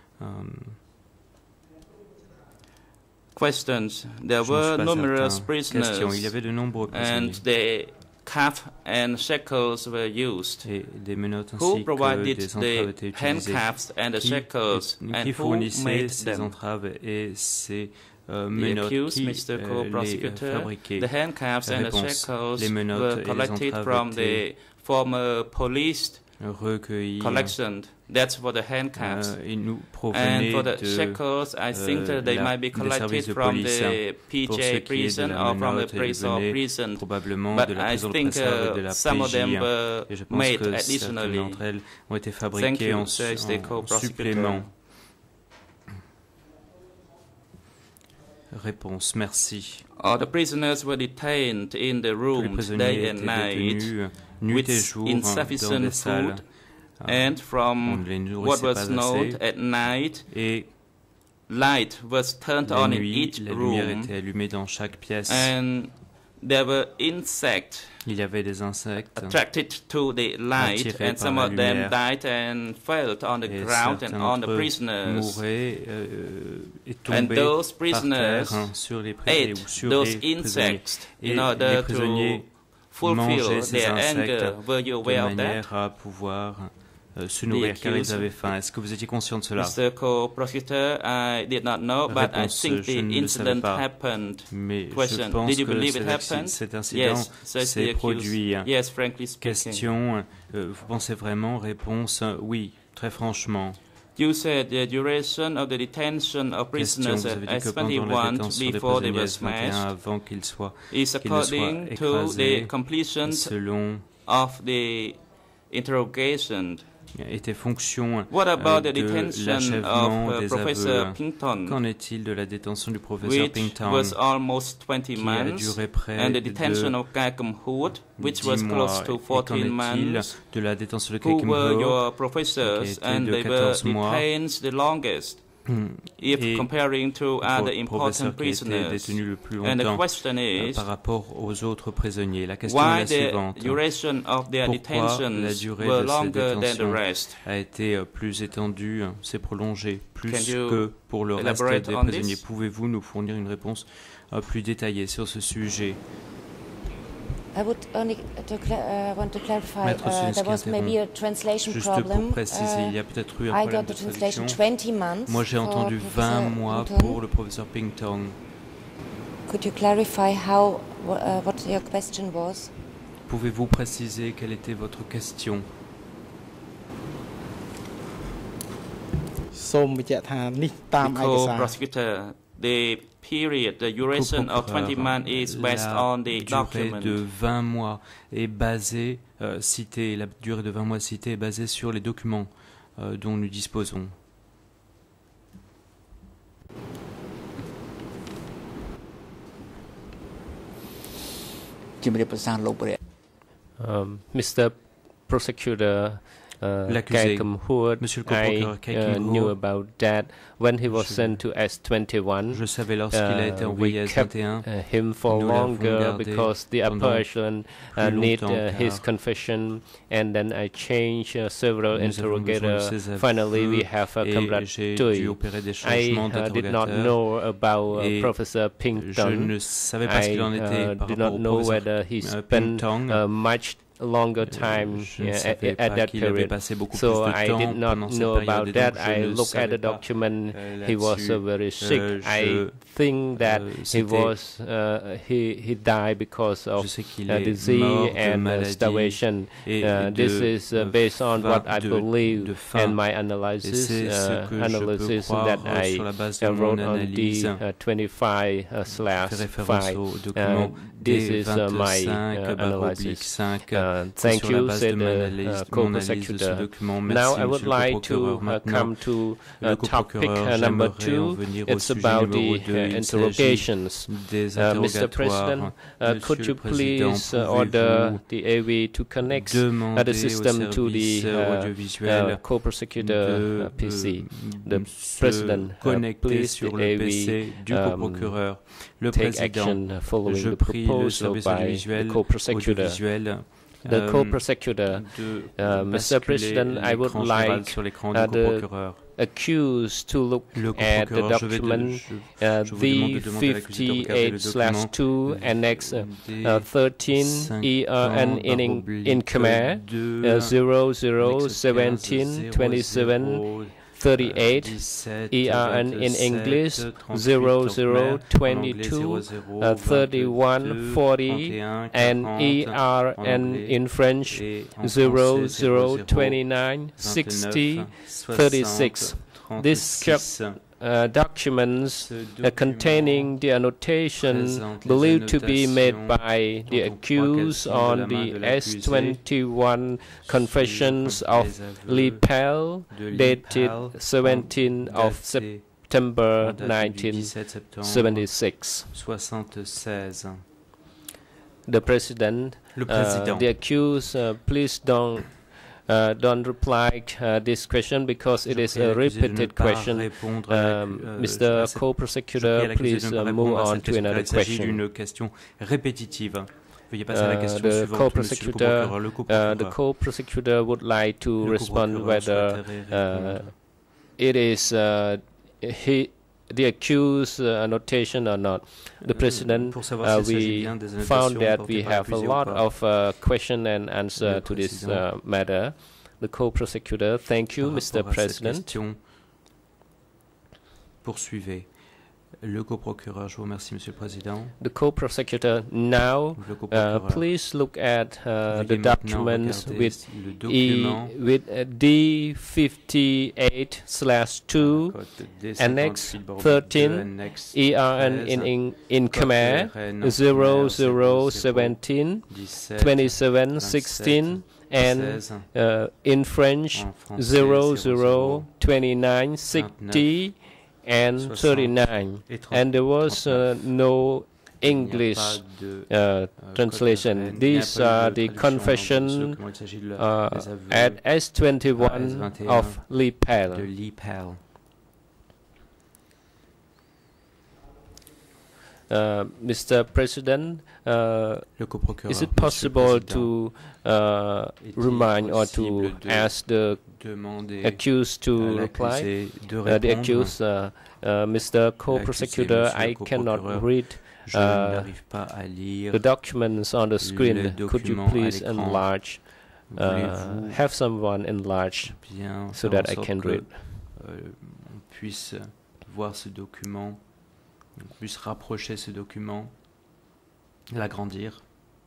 Speaker 5: Questions. There
Speaker 2: Je ne
Speaker 5: were
Speaker 2: suis pas
Speaker 5: numerous
Speaker 2: certain.
Speaker 5: prisoners,
Speaker 2: Question. Il y avait de nombreux
Speaker 5: and
Speaker 2: prisonniers.
Speaker 5: the cuff and shackles were used.
Speaker 2: Et des menottes
Speaker 5: Who
Speaker 2: ainsi que
Speaker 5: provided
Speaker 2: des entraves
Speaker 5: the
Speaker 2: étaient utilisées.
Speaker 5: handcuffs and the shackles, and
Speaker 2: Qui
Speaker 5: who
Speaker 2: fournissait
Speaker 5: made
Speaker 2: ces
Speaker 5: them?
Speaker 2: entraves et ces
Speaker 5: The
Speaker 2: menottes?
Speaker 5: accused,
Speaker 2: Qui
Speaker 5: Mr.
Speaker 2: les
Speaker 5: Co-Prosecutor,
Speaker 2: fabriquait?
Speaker 5: the handcuffs and the
Speaker 2: Réponse.
Speaker 5: shackles
Speaker 2: Les menottes et
Speaker 5: were
Speaker 2: les
Speaker 5: collected
Speaker 2: entraves
Speaker 5: from
Speaker 2: étaient
Speaker 5: the former police
Speaker 2: recueillis.
Speaker 5: collection. That's for the handcuffs.
Speaker 2: Ils nous
Speaker 5: And
Speaker 2: provenaient
Speaker 5: for the
Speaker 2: de
Speaker 5: shackles, I think they might be
Speaker 2: des
Speaker 5: collected
Speaker 2: services de
Speaker 5: from
Speaker 2: police.
Speaker 5: the
Speaker 2: Pour ce
Speaker 5: PJ
Speaker 2: qui est de
Speaker 5: prison
Speaker 2: la
Speaker 5: or from the
Speaker 2: menotte, ils
Speaker 5: Bresau
Speaker 2: venaient
Speaker 5: prison.
Speaker 2: probablement
Speaker 5: But
Speaker 2: de la
Speaker 5: I
Speaker 2: prison de
Speaker 5: think
Speaker 2: Pressar et de la
Speaker 5: some of them
Speaker 2: PJ.
Speaker 5: were
Speaker 2: Et je pense
Speaker 5: made
Speaker 2: que certaines
Speaker 5: additionally.
Speaker 2: d'entre elles ont été
Speaker 5: Thank
Speaker 2: fabriquées
Speaker 5: you,
Speaker 2: en
Speaker 5: says the co-prosecutor.
Speaker 2: supplément. Réponse, merci.
Speaker 5: All the prisoners were detained in the
Speaker 2: Tous les
Speaker 5: rooms
Speaker 2: prisonniers
Speaker 5: day
Speaker 2: étaient
Speaker 5: and night
Speaker 2: détenus nuit et
Speaker 5: with
Speaker 2: jour dans
Speaker 5: insufficient
Speaker 2: des salles.
Speaker 5: food, and
Speaker 2: On
Speaker 5: from
Speaker 2: ne les
Speaker 5: what
Speaker 2: nourrissait
Speaker 5: was
Speaker 2: pas
Speaker 5: known
Speaker 2: assez.
Speaker 5: at night,
Speaker 2: Et
Speaker 5: light was turned
Speaker 2: la
Speaker 5: on in
Speaker 2: nuit,
Speaker 5: each
Speaker 2: la lumière
Speaker 5: room,
Speaker 2: était allumée dans chaque pièce.
Speaker 5: and there were insects
Speaker 2: Il y avait des insectes.
Speaker 5: attracted to the light,
Speaker 2: Attirés
Speaker 5: and
Speaker 2: par
Speaker 5: some
Speaker 2: la
Speaker 5: of them
Speaker 2: lumière.
Speaker 5: died and fell on the
Speaker 2: Et
Speaker 5: ground and
Speaker 2: certains
Speaker 5: on the
Speaker 2: d'entre eux
Speaker 5: prisoners.
Speaker 2: mouraient et
Speaker 5: And
Speaker 2: tombaient
Speaker 5: those
Speaker 2: par
Speaker 5: prisoners
Speaker 2: terre sur les prisonniers
Speaker 5: ate
Speaker 2: ou sur
Speaker 5: those
Speaker 2: les prisonniers.
Speaker 5: insects
Speaker 2: Et
Speaker 5: in order
Speaker 2: les
Speaker 5: to
Speaker 2: prisonniers
Speaker 5: fulfill
Speaker 2: mangeaient ces
Speaker 5: their
Speaker 2: insectes
Speaker 5: anger. Were you
Speaker 2: de
Speaker 5: aware of that?
Speaker 2: manière à pouvoir se nourrir car ils avaient faim. Est-ce que vous étiez conscient de cela?
Speaker 5: Mr. Co-Prosecutor, I did not know, but I
Speaker 2: Réponse,
Speaker 5: think
Speaker 2: je
Speaker 5: the
Speaker 2: ne le savais
Speaker 5: incident
Speaker 2: pas.
Speaker 5: happened.
Speaker 2: Mais
Speaker 5: Question.
Speaker 2: je pense
Speaker 5: Did you
Speaker 2: que
Speaker 5: believe it happened?
Speaker 2: cet incident
Speaker 5: Yes, says
Speaker 2: s'est
Speaker 5: the accused.
Speaker 2: produit.
Speaker 5: Yes, frankly speaking.
Speaker 2: Question, vous pensez vraiment? Réponse, oui, très franchement.
Speaker 5: You said the duration of the detention of
Speaker 2: Question,
Speaker 5: prisoners
Speaker 2: vous avez dit
Speaker 5: at
Speaker 2: que pendant la
Speaker 5: 21
Speaker 2: détention des
Speaker 5: before they
Speaker 2: prisonniers
Speaker 5: were
Speaker 2: à 21
Speaker 5: smashed
Speaker 2: avant qu'ils soient
Speaker 5: is according to
Speaker 2: écrasés,
Speaker 5: the completion
Speaker 2: selon
Speaker 5: of the interrogation.
Speaker 2: était fonction
Speaker 5: What about the
Speaker 2: de
Speaker 5: detention
Speaker 2: l'achèvement
Speaker 5: of
Speaker 2: des
Speaker 5: Professor
Speaker 2: aveux.
Speaker 5: Pinton,
Speaker 2: Qu'en est-il de la détention du professeur
Speaker 5: which
Speaker 2: Pinton,
Speaker 5: was almost 20
Speaker 2: qui a
Speaker 5: months,
Speaker 2: duré près
Speaker 5: and the
Speaker 2: de
Speaker 5: detention of Kakum Hood, which
Speaker 2: 10
Speaker 5: was
Speaker 2: mois?
Speaker 5: close to
Speaker 2: Et qu'en
Speaker 5: 14
Speaker 2: est-il
Speaker 5: months,
Speaker 2: de la détention de
Speaker 5: who
Speaker 2: Kakim
Speaker 5: were
Speaker 2: Hood,
Speaker 5: your
Speaker 2: qui a
Speaker 5: professors,
Speaker 2: été
Speaker 5: and
Speaker 2: de
Speaker 5: they were
Speaker 2: 14 mois,
Speaker 5: detained the longest, if
Speaker 2: et
Speaker 5: comparing to other important
Speaker 2: professeur qui a été
Speaker 5: prisoners.
Speaker 2: détenu le plus
Speaker 5: And the
Speaker 2: longtemps
Speaker 5: question is,
Speaker 2: par rapport aux autres prisonniers. La question est
Speaker 5: why
Speaker 2: la
Speaker 5: the
Speaker 2: suivante.
Speaker 5: duration of their
Speaker 2: Pourquoi la
Speaker 5: detentions
Speaker 2: durée
Speaker 5: were
Speaker 2: de ces
Speaker 5: longer than the
Speaker 2: détentions
Speaker 5: rest?
Speaker 2: a été plus étendue, s'est prolongée, plus
Speaker 5: Can you
Speaker 2: que pour le reste
Speaker 5: elaborate
Speaker 2: des
Speaker 5: on
Speaker 2: prisonniers?
Speaker 5: this?
Speaker 2: Pouvez-vous nous fournir une réponse plus détaillée sur ce sujet?
Speaker 6: I would only want to clarify,
Speaker 2: Maître Sunsky
Speaker 6: there was maybe a translation
Speaker 2: Juste
Speaker 6: problem.
Speaker 2: pour préciser, il y a peut-être eu un
Speaker 6: I
Speaker 2: problème
Speaker 6: got
Speaker 2: de
Speaker 6: the translation
Speaker 2: traduction.
Speaker 6: 20 months.
Speaker 2: Moi, j'ai entendu
Speaker 6: for
Speaker 2: 20
Speaker 6: Professor
Speaker 2: mois
Speaker 6: Pinton.
Speaker 2: pour le professeur Pinton.
Speaker 6: Could you clarify how what your question was?
Speaker 2: Pouvez-vous préciser quelle était votre question?
Speaker 5: The co-prosecutor, the period, the duration of 20 months is based on the
Speaker 2: durée
Speaker 5: document.
Speaker 2: de 20 mois est basée, la durée de 20 mois citée est basée sur les documents dont nous disposons.
Speaker 1: Mr. Prosecutor,
Speaker 2: L'accusé, Monsieur le procureur
Speaker 1: I knew about that when he was sent to S21.
Speaker 2: Je savais lorsqu'il a été envoyé à
Speaker 1: We kept
Speaker 2: S21.
Speaker 1: him for
Speaker 2: Nous l'avons
Speaker 1: longer
Speaker 2: gardé
Speaker 1: because the
Speaker 2: pendant
Speaker 1: person
Speaker 2: plus
Speaker 1: need
Speaker 2: longtemps,
Speaker 1: his
Speaker 2: car
Speaker 1: confession, and then I changed several
Speaker 2: nous avons besoin de
Speaker 1: interrogators.
Speaker 2: ses aveux,
Speaker 1: Finally, we have a
Speaker 2: et j'ai dû
Speaker 1: Kamrat
Speaker 2: opérer des
Speaker 1: I
Speaker 2: changements
Speaker 1: did not
Speaker 2: d'interrogateurs.
Speaker 1: know about
Speaker 2: Et
Speaker 1: Professor
Speaker 2: Je
Speaker 1: Pinton.
Speaker 2: ne savais pas ce qu'il en était par
Speaker 1: did
Speaker 2: rapport
Speaker 1: not
Speaker 2: au
Speaker 1: know
Speaker 2: professeur
Speaker 1: whether he spent
Speaker 2: Pinton.
Speaker 1: much longer time
Speaker 2: Je ne savais
Speaker 1: at
Speaker 2: pas
Speaker 1: that
Speaker 2: qu'il avait
Speaker 1: period.
Speaker 2: passé beaucoup
Speaker 1: So
Speaker 2: plus de
Speaker 1: I
Speaker 2: temps
Speaker 1: did not
Speaker 2: pendant cette
Speaker 1: know
Speaker 2: période.
Speaker 1: about
Speaker 2: Et
Speaker 1: that.
Speaker 2: donc, je
Speaker 1: I
Speaker 2: ne
Speaker 1: looked at
Speaker 2: savais
Speaker 1: the
Speaker 2: pas
Speaker 1: document. He was
Speaker 2: là-dessus.
Speaker 1: very sick. I
Speaker 2: Je
Speaker 1: think that he died because of
Speaker 2: sais qu'il est
Speaker 1: disease
Speaker 2: mort de
Speaker 1: and
Speaker 2: maladie
Speaker 1: starvation.
Speaker 2: et
Speaker 1: This
Speaker 2: de
Speaker 1: is based on what I believe
Speaker 2: de faim.
Speaker 1: and my
Speaker 2: Et
Speaker 1: analysis,
Speaker 2: c'est ce que je peux
Speaker 1: analysis
Speaker 2: croire
Speaker 1: that I
Speaker 2: sur la base de mon
Speaker 1: wrote on
Speaker 2: analyse.
Speaker 1: the
Speaker 2: Fait référence
Speaker 1: 25/5.
Speaker 2: au document
Speaker 1: This is my
Speaker 2: D25/5
Speaker 1: thank
Speaker 2: sur la
Speaker 1: you,
Speaker 2: base
Speaker 1: said
Speaker 2: de mon analyse de ce
Speaker 1: co-prosecutor.
Speaker 2: document.
Speaker 1: Now
Speaker 2: Merci,
Speaker 1: I would
Speaker 2: Monsieur le
Speaker 1: like to
Speaker 2: procureur. Maintenant,
Speaker 1: come to
Speaker 2: le
Speaker 1: topic
Speaker 2: coprocureur,
Speaker 1: number
Speaker 2: j'aimerais en
Speaker 1: 2.
Speaker 2: venir au
Speaker 1: It's
Speaker 2: sujet
Speaker 1: about
Speaker 2: numéro
Speaker 1: the
Speaker 2: 2. Il s'agit
Speaker 1: interrogations.
Speaker 2: des
Speaker 1: Mr.
Speaker 2: interrogatoires.
Speaker 1: President, could
Speaker 2: Monsieur
Speaker 1: you
Speaker 2: le Président,
Speaker 1: please order
Speaker 2: pouvez-vous
Speaker 1: the AV to connect the
Speaker 2: demander au
Speaker 1: system to the
Speaker 2: service audiovisuel
Speaker 1: co-prosecutor PC? The
Speaker 2: se
Speaker 1: President,
Speaker 2: connecter
Speaker 1: please
Speaker 2: sur
Speaker 1: the
Speaker 2: le
Speaker 1: AV
Speaker 2: PC du coprocureur. Le
Speaker 1: take
Speaker 2: Président,
Speaker 1: action following
Speaker 2: je
Speaker 1: the
Speaker 2: prie le
Speaker 1: proposal
Speaker 2: service
Speaker 1: by the
Speaker 2: audiovisuel
Speaker 1: co-prosecutor. The co-prosecutor, Mr. President, I would like
Speaker 2: sur l'écran du
Speaker 1: the
Speaker 2: coprocureur.
Speaker 1: accused to look at the document D58/2 Annex 13 ERN in Khmer 001727 38 ERN in English 0022 3140 and ERN in French 0029 60 36. These documents containing the annotation believed to be made by the accused on the S21 confessions of Li Pell, dated 17th of September 1976. The President, the accused, please don't reply this question because it is a repeated question. Mr. Co-Prosecutor, please move on to another question. The co-prosecutor would like to respond whether it is the accused annotation or not. The President, we found that we have a lot of question and answer to this matter. The co-prosecutor, thank you, Mr. President.
Speaker 2: Poursuivez. Le coprocureur, je vous remercie, Monsieur le Président.
Speaker 1: The co-prosecutor, now please look at the documents with D58/2 Annex 13 ERN in Khmer 0017 2716 and in French 00, 29, 60, and 39. And there was no English translation. These are the confession at S21 of Lipel. Mr. President, is it possible to remind or to ask the accused to reply? The accused, Mr. Co-Prosecutor, I cannot read the documents on the screen. Could you please enlarge, have someone enlarge so that I can read?
Speaker 2: On puisse voir ce document, on puisse rapprocher ce document, l'agrandir.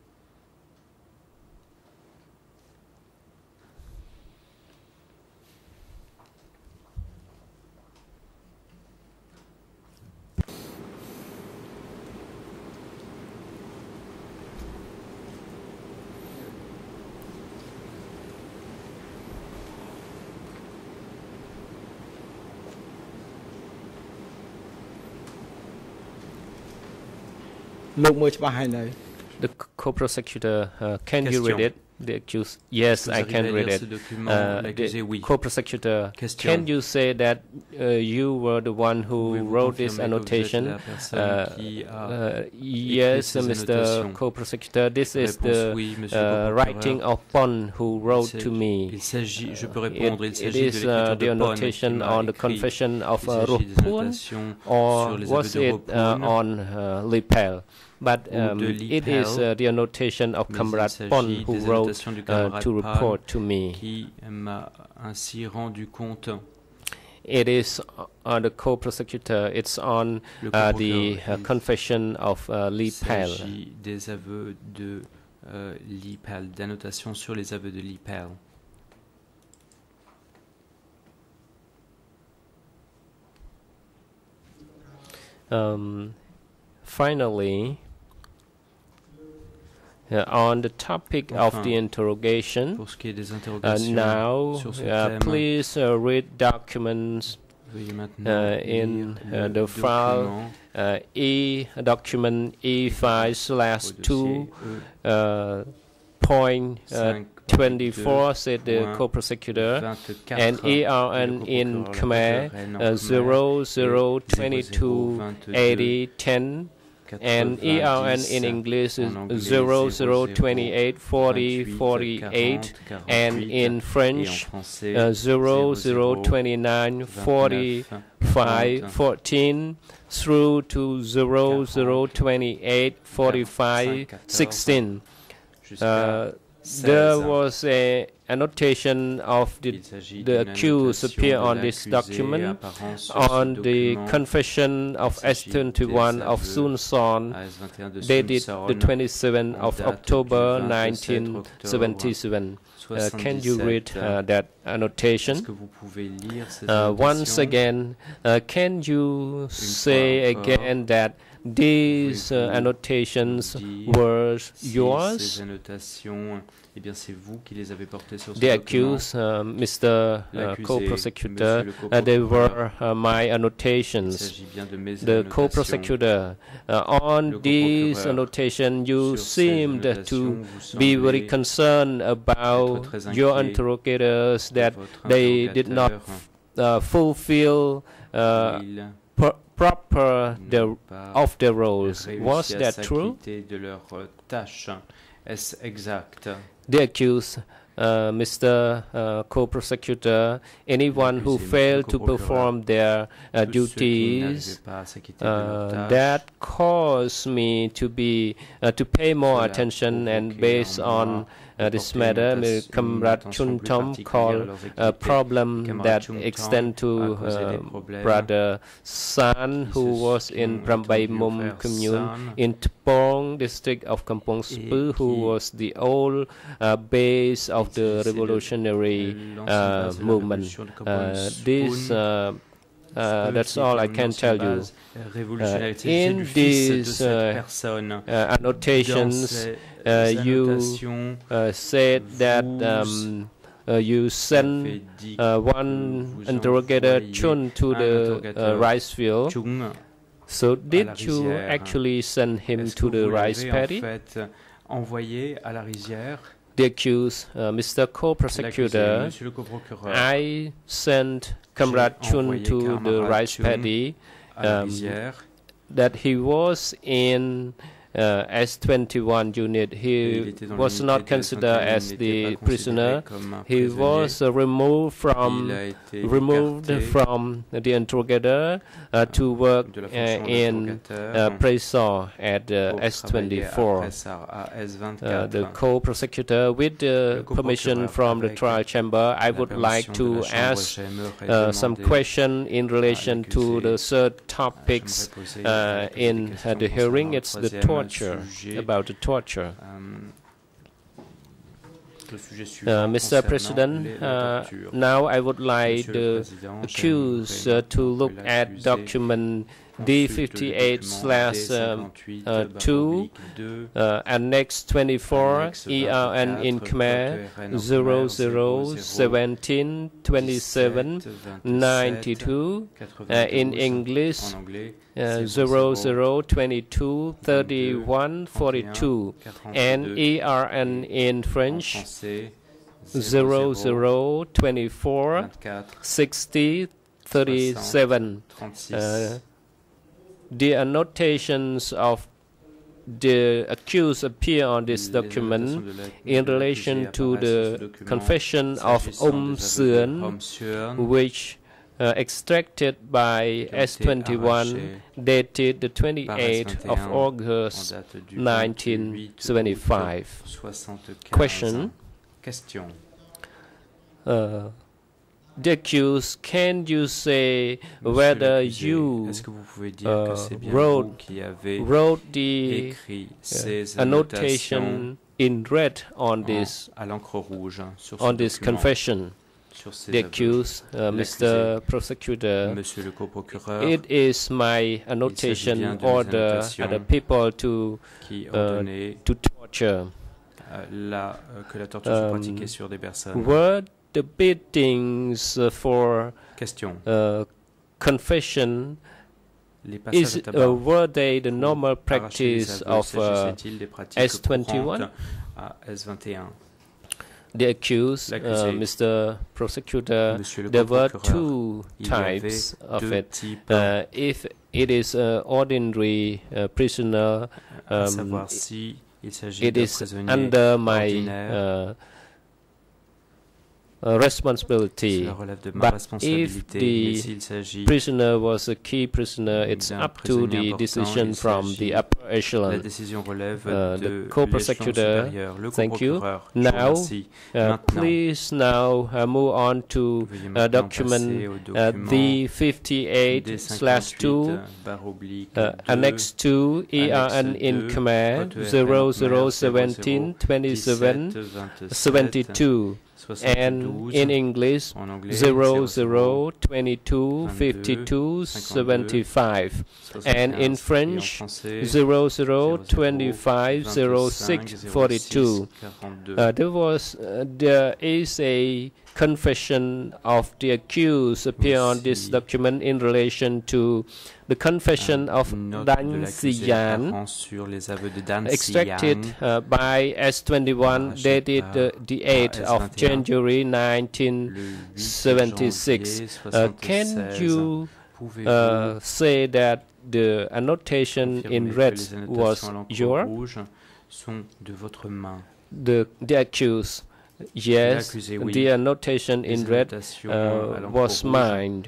Speaker 1: The co-prosecutor, can you read it? The accused, yes, I can read it. The co-prosecutor, can you say that you were the one who wrote this annotation? Yes, Mr. Co-prosecutor, this is the writing of Pon who wrote to me. It is the annotation on the confession of Rupun, or was it on Lipel? But it is the annotation of Comrade Pon who wrote to report to me. It is on the co-prosecutor. It's on the confession of Lipel.
Speaker 2: Des aveux de Lipel, d'annotation sur les aveux de Lipel.
Speaker 1: Finally, on the topic of the interrogation, now please read documents in the file document E5/2.24, said the co-prosecutor, and ERN in Khmer 00228010, and ERN in English is 00284048, and in French 00294514 through to 00284516. There was a annotation of the accused appear on this document on the confession of S21 of Sun Son, dated the 27th of October 1977. Can you read that annotation? Once again, can you say again that these annotations were yours? The accused, Mr. Co-Prosecutor, they were my annotations. The Co-Prosecutor, on these annotations, you seemed to be very concerned about your interrogators, that they did not fulfill proper of their roles. Was that true? The accused, Mr. Co-Prosecutor, anyone who failed to perform their duties, that caused me to pay more attention, and based on this matter, Comrade Chun Tom called a problem that extend to Brother San, who was in Prambay Mum commune in Tpong district of Kampong Speu, who was the old base of the revolutionary movement. That's all I can tell you. In these annotations, you said that you sent one interrogator Chun to the rice field. So did you actually send him to the rice paddy? The accused, Mr. Co-Prosecutor, I sent Comrade Chun to the rice paddy, that he was in S21 unit. He was not considered as the prisoner. He was removed from the interrogator to work in prison at S24. The co-prosecutor, with the permission from the trial chamber, I would like to ask some question in relation to the third topics in the hearing. It's the torture. About the torture. Mr. President, now I would like the accused to look at document D58/2, Annex 24, ERN in Khmer 00172792, in English 00223142, and ERN in French 00246037. The annotations of the accused appear on this document in relation to the confession of Seun, which extracted by S21, dated the 28th of August 1975. Question. The accused, can you say whether you wrote the annotation in red on this confession? The accused, Mr. Prosecutor, it is my annotation order the people to torture. Were the beatings for confession, were they the normal practice of S21? The accused, Mr. Prosecutor, there were two types of it. If it is an ordinary prisoner, it is under my responsibility. But if the prisoner was a key prisoner, it's up to the decision from the upper echelon. The co-prosecutor, thank you. Now, please now move on to document D58/2, Annex 2, ERN in Khmer 00172772, and in English 00225275, and in French 00250642. There is a confession of the accused appear on this document in relation to the confession of Dan Siyan, extracted by S21, dated the 8th of January 1976. Can you say that the annotation in red was yours? The accused, yes, the annotation in red was mine.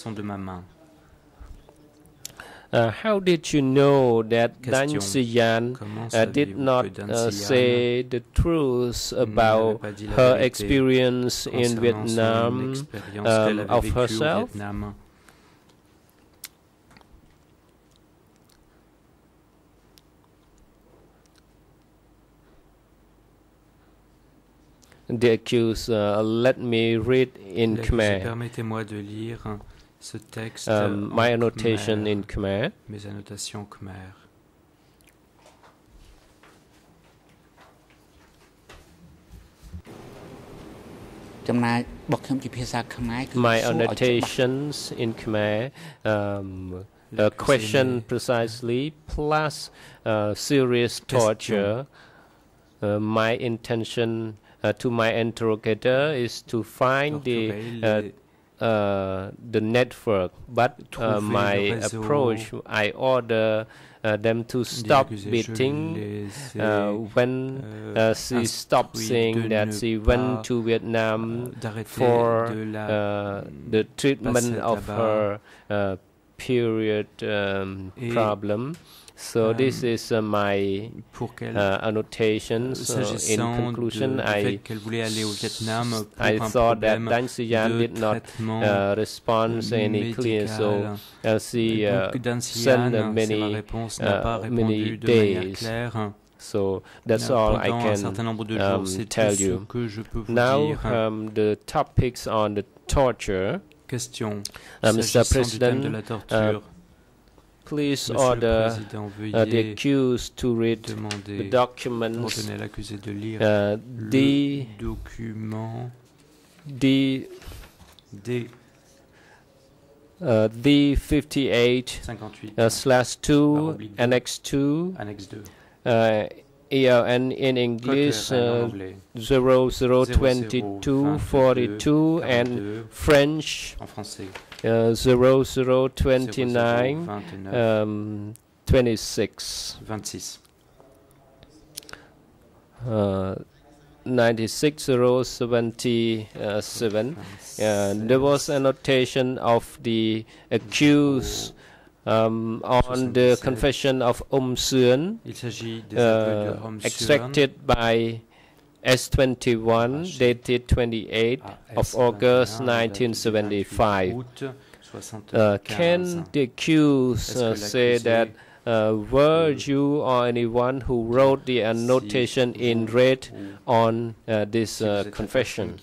Speaker 1: How did you know that Dan Siyan did not say the truth about her experience in Vietnam of herself? The accused, let me read in Khmer. My annotation in Khmer.
Speaker 2: Mes annotations Khmer.
Speaker 1: My annotations in Khmer, question precisely plus serious torture. My intention to my interrogator is to find the network, but my approach, I order them to stop beating when she stopped saying that she went to Vietnam for the treatment of her period problem. So this is my annotations. In conclusion, I thought that Dang Sian did not respond any clear, so she sent many days. So that's all I can tell you. Now the topics on the torture. Mr. President, please order the accused to read the documents. D58/2 Annex 2 ELN in English 002242 and French 0029 26 96077. There was a notation of the accused on the confession of Suan, extracted by S21, dated 28 of August 1975. Can the accused say that were you or anyone who wrote the annotation in red on this confession?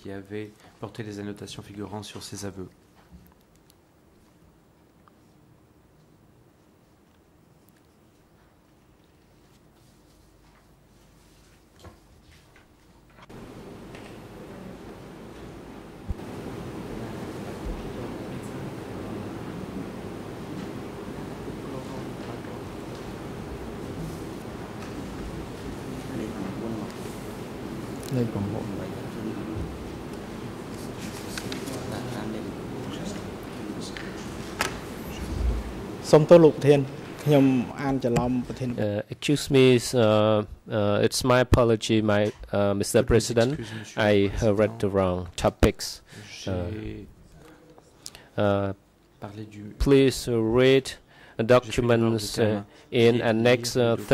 Speaker 1: Excuse me, it's my apology, Mr. President. I read the wrong topics. Please read documents in Annex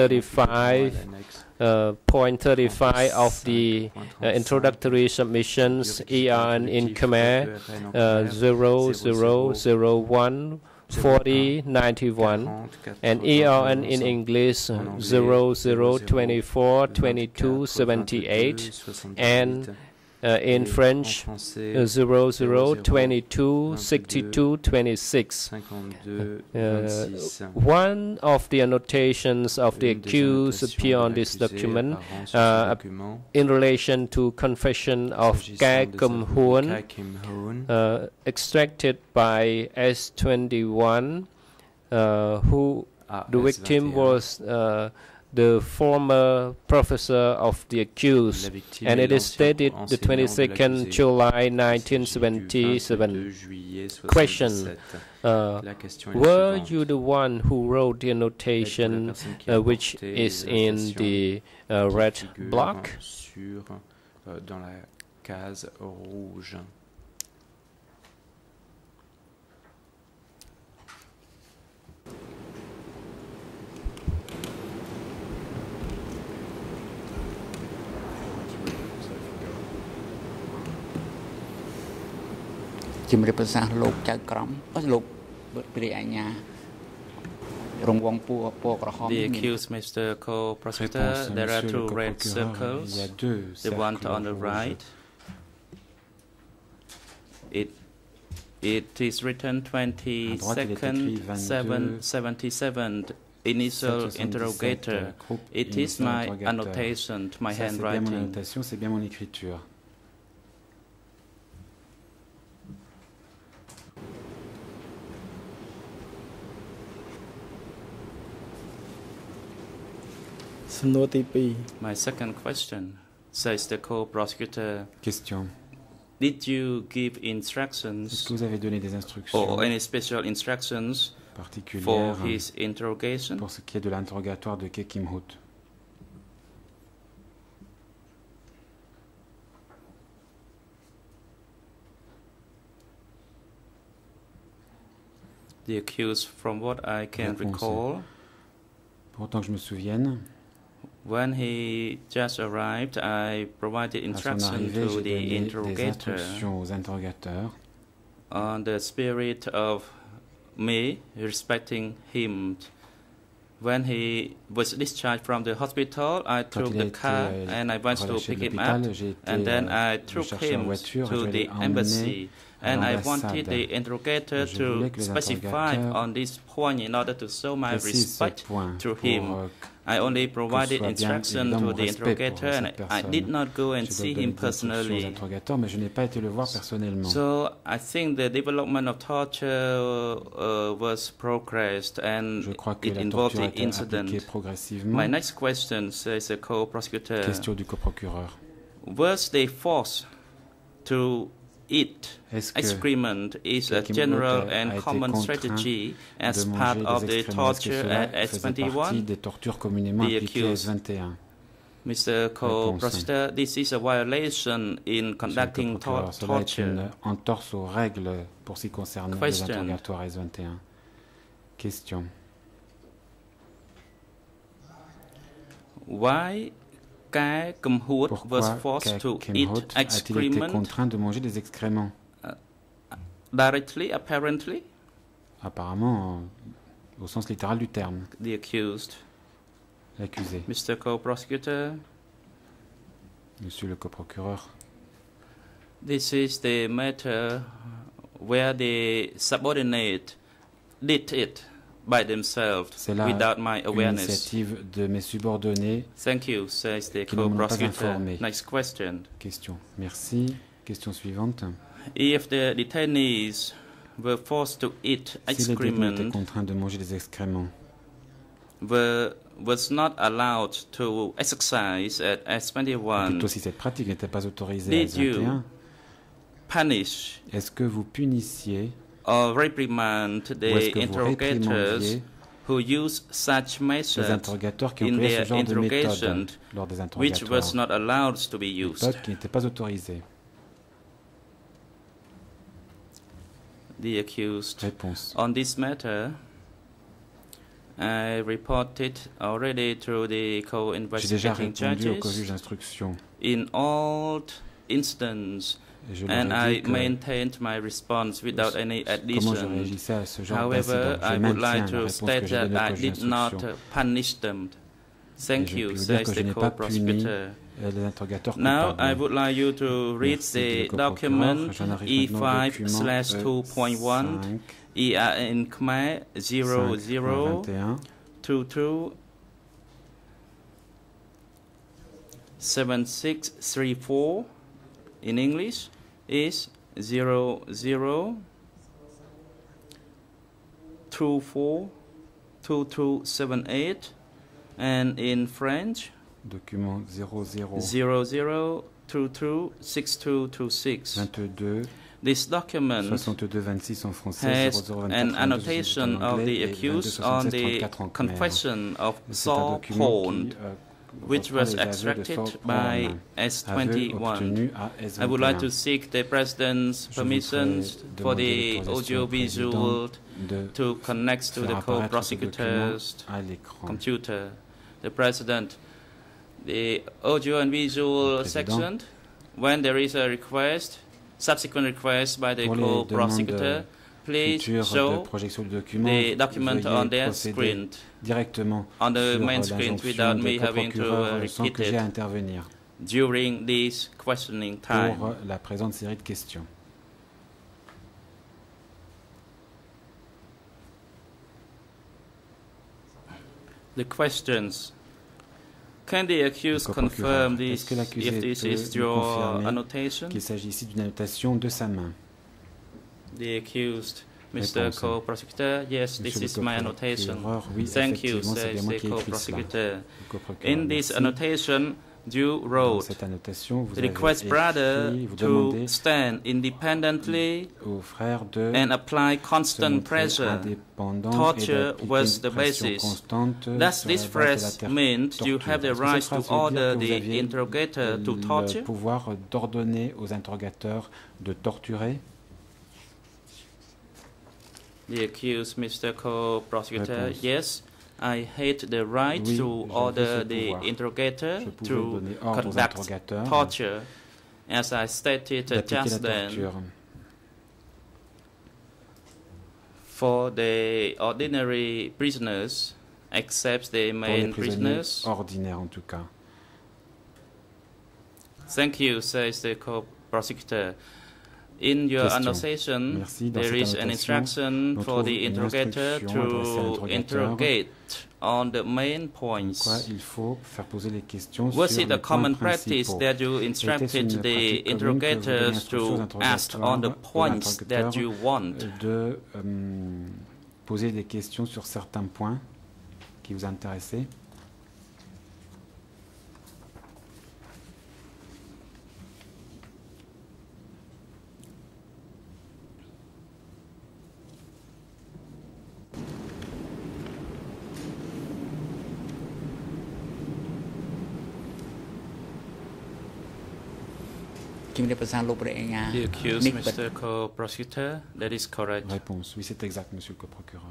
Speaker 1: 35.35 of the introductory submissions, ERN in Khmer 0001 4091 and ERN in English 0024 22 78 and in French 0022 62 26. One of the annotations of the accused appear on this document in relation to confession of Kai Kum Hoon, extracted by S21, who the victim was the former professor of the accused, and it is dated the 22nd July 1977. Question: were you the one who wrote the annotation which is in the red block?
Speaker 5: The accused, Mr. Co-Prosecutor, there are two red circles. The one on the right, it is written 22nd 777 initial interrogator. It is my annotation, my handwriting. My second question, says the co-prosecutor.
Speaker 7: Question.
Speaker 5: Did you give instructions
Speaker 7: Est-ce que vous avez donné des instructions
Speaker 5: or any special instructions for his interrogation?
Speaker 7: Pour ce qui est de l'interrogatoire de Choeng Ek?
Speaker 5: The accused, from what I can recall,
Speaker 7: pour autant que je me souvienne,
Speaker 5: when he just arrived, I provided instruction to the interrogator
Speaker 7: aux interrogateurs
Speaker 5: on the spirit of me respecting him. When he was discharged from the hospital, I took the car and I went to pick him up, and then I took him to the embassy. And I wanted the interrogator to specify on this point in order to show my respect to him. I only provided instruction to the interrogator, and I did not go and see him personally. So I think the development of torture was progressed, and it involved the incident. My next question, says the co-prosecutor, was they forced to eat excrement is a general and common strategy as part of the torture at S21? The accused, Mr. Co-Prosecutor, this is a violation in conducting torture.
Speaker 7: Entorse aux règles pour ce qui concerne les interrogatoires S21. Question.
Speaker 5: Why was forced to eat excrement?
Speaker 7: A-t-il été contraint de manger des excréments?
Speaker 5: Directly, apparently?
Speaker 7: Apparemment, au sens littéral du terme.
Speaker 5: The accused.
Speaker 7: L'accusé.
Speaker 5: Mr. Co-Prosecutor.
Speaker 7: Monsieur le coprocureur.
Speaker 5: This is the matter where the subordinate did it by themselves without my awareness.
Speaker 7: L'initiative de mes subordonnés.
Speaker 5: Thank you, says the co-prosecutor. Next question.
Speaker 7: Question. Merci. Question suivante.
Speaker 5: If the detainees were forced to eat excrement,
Speaker 7: étaient contraints de manger des excréments,
Speaker 5: was not allowed to exercise at S21,
Speaker 7: plutôt si cette pratique n'était pas autorisée à S21,
Speaker 5: punish
Speaker 7: est-ce que vous punissiez
Speaker 5: or reprimand the interrogators who use such methods in their interrogation, which was not allowed to be used?
Speaker 7: Qui n'était pas autorisée.
Speaker 5: The accused.
Speaker 7: Réponse.
Speaker 5: On this matter, I reported already to the co-investigating judges in all instances, and I maintained my response without any addition. However, I would like to state that I did not punish them. Thank you, says the co-prosecutor. Now I would like you to read the document E5/2.1 ERN Khmer 00227634. In English is 00242278, and in French
Speaker 7: document
Speaker 5: 00226226. This document
Speaker 7: 6226 en français,
Speaker 5: has an annotation of the accused on the confession of saw porn, which was extracted by S21. I would like to seek the President's permission for the audio-visual to connect to the co-prosecutor's computer. The President, the audio and visual section, when there is a request, subsequent request by the co-prosecutor, please show the document on their screen, on the main screen, without me having to repeat it during this questioning time.
Speaker 7: Pour la présente série de questions.
Speaker 5: The questions. Can the accused confirm this, if this is your annotation?
Speaker 7: Qu'il s'agit ici d'une annotation de sa main.
Speaker 5: The accused, Mr. Co-Prosecutor. Yes, this is my annotation. Thank you, says the Co-Prosecutor. In this annotation, you wrote, request brother to stand independently and apply constant pressure. Torture was the basis. Does this phrase mean you have the right to order the interrogator to torture?
Speaker 7: Pouvoir d'ordonner aux interrogateurs de torturer?
Speaker 5: The accused, Mr. Co-Prosecutor, yes. I hate the right to order the interrogator to conduct torture, as I stated just then. For the ordinary prisoners, except the main prisoners.
Speaker 7: Ordinaires en tout cas.
Speaker 5: Thank you, says the co-prosecutor. In your annotation, there is an instruction for the interrogator to interrogate on the main points. Was it a common practice that you instructed the interrogators to ask on the points that you want?
Speaker 7: De poser des questions sur certains points qui vous intéressaient?
Speaker 5: The accused, Mr. Co-Prosecutor, that is correct.
Speaker 7: Réponse, oui, c'est exact, Monsieur le Co-Procureur.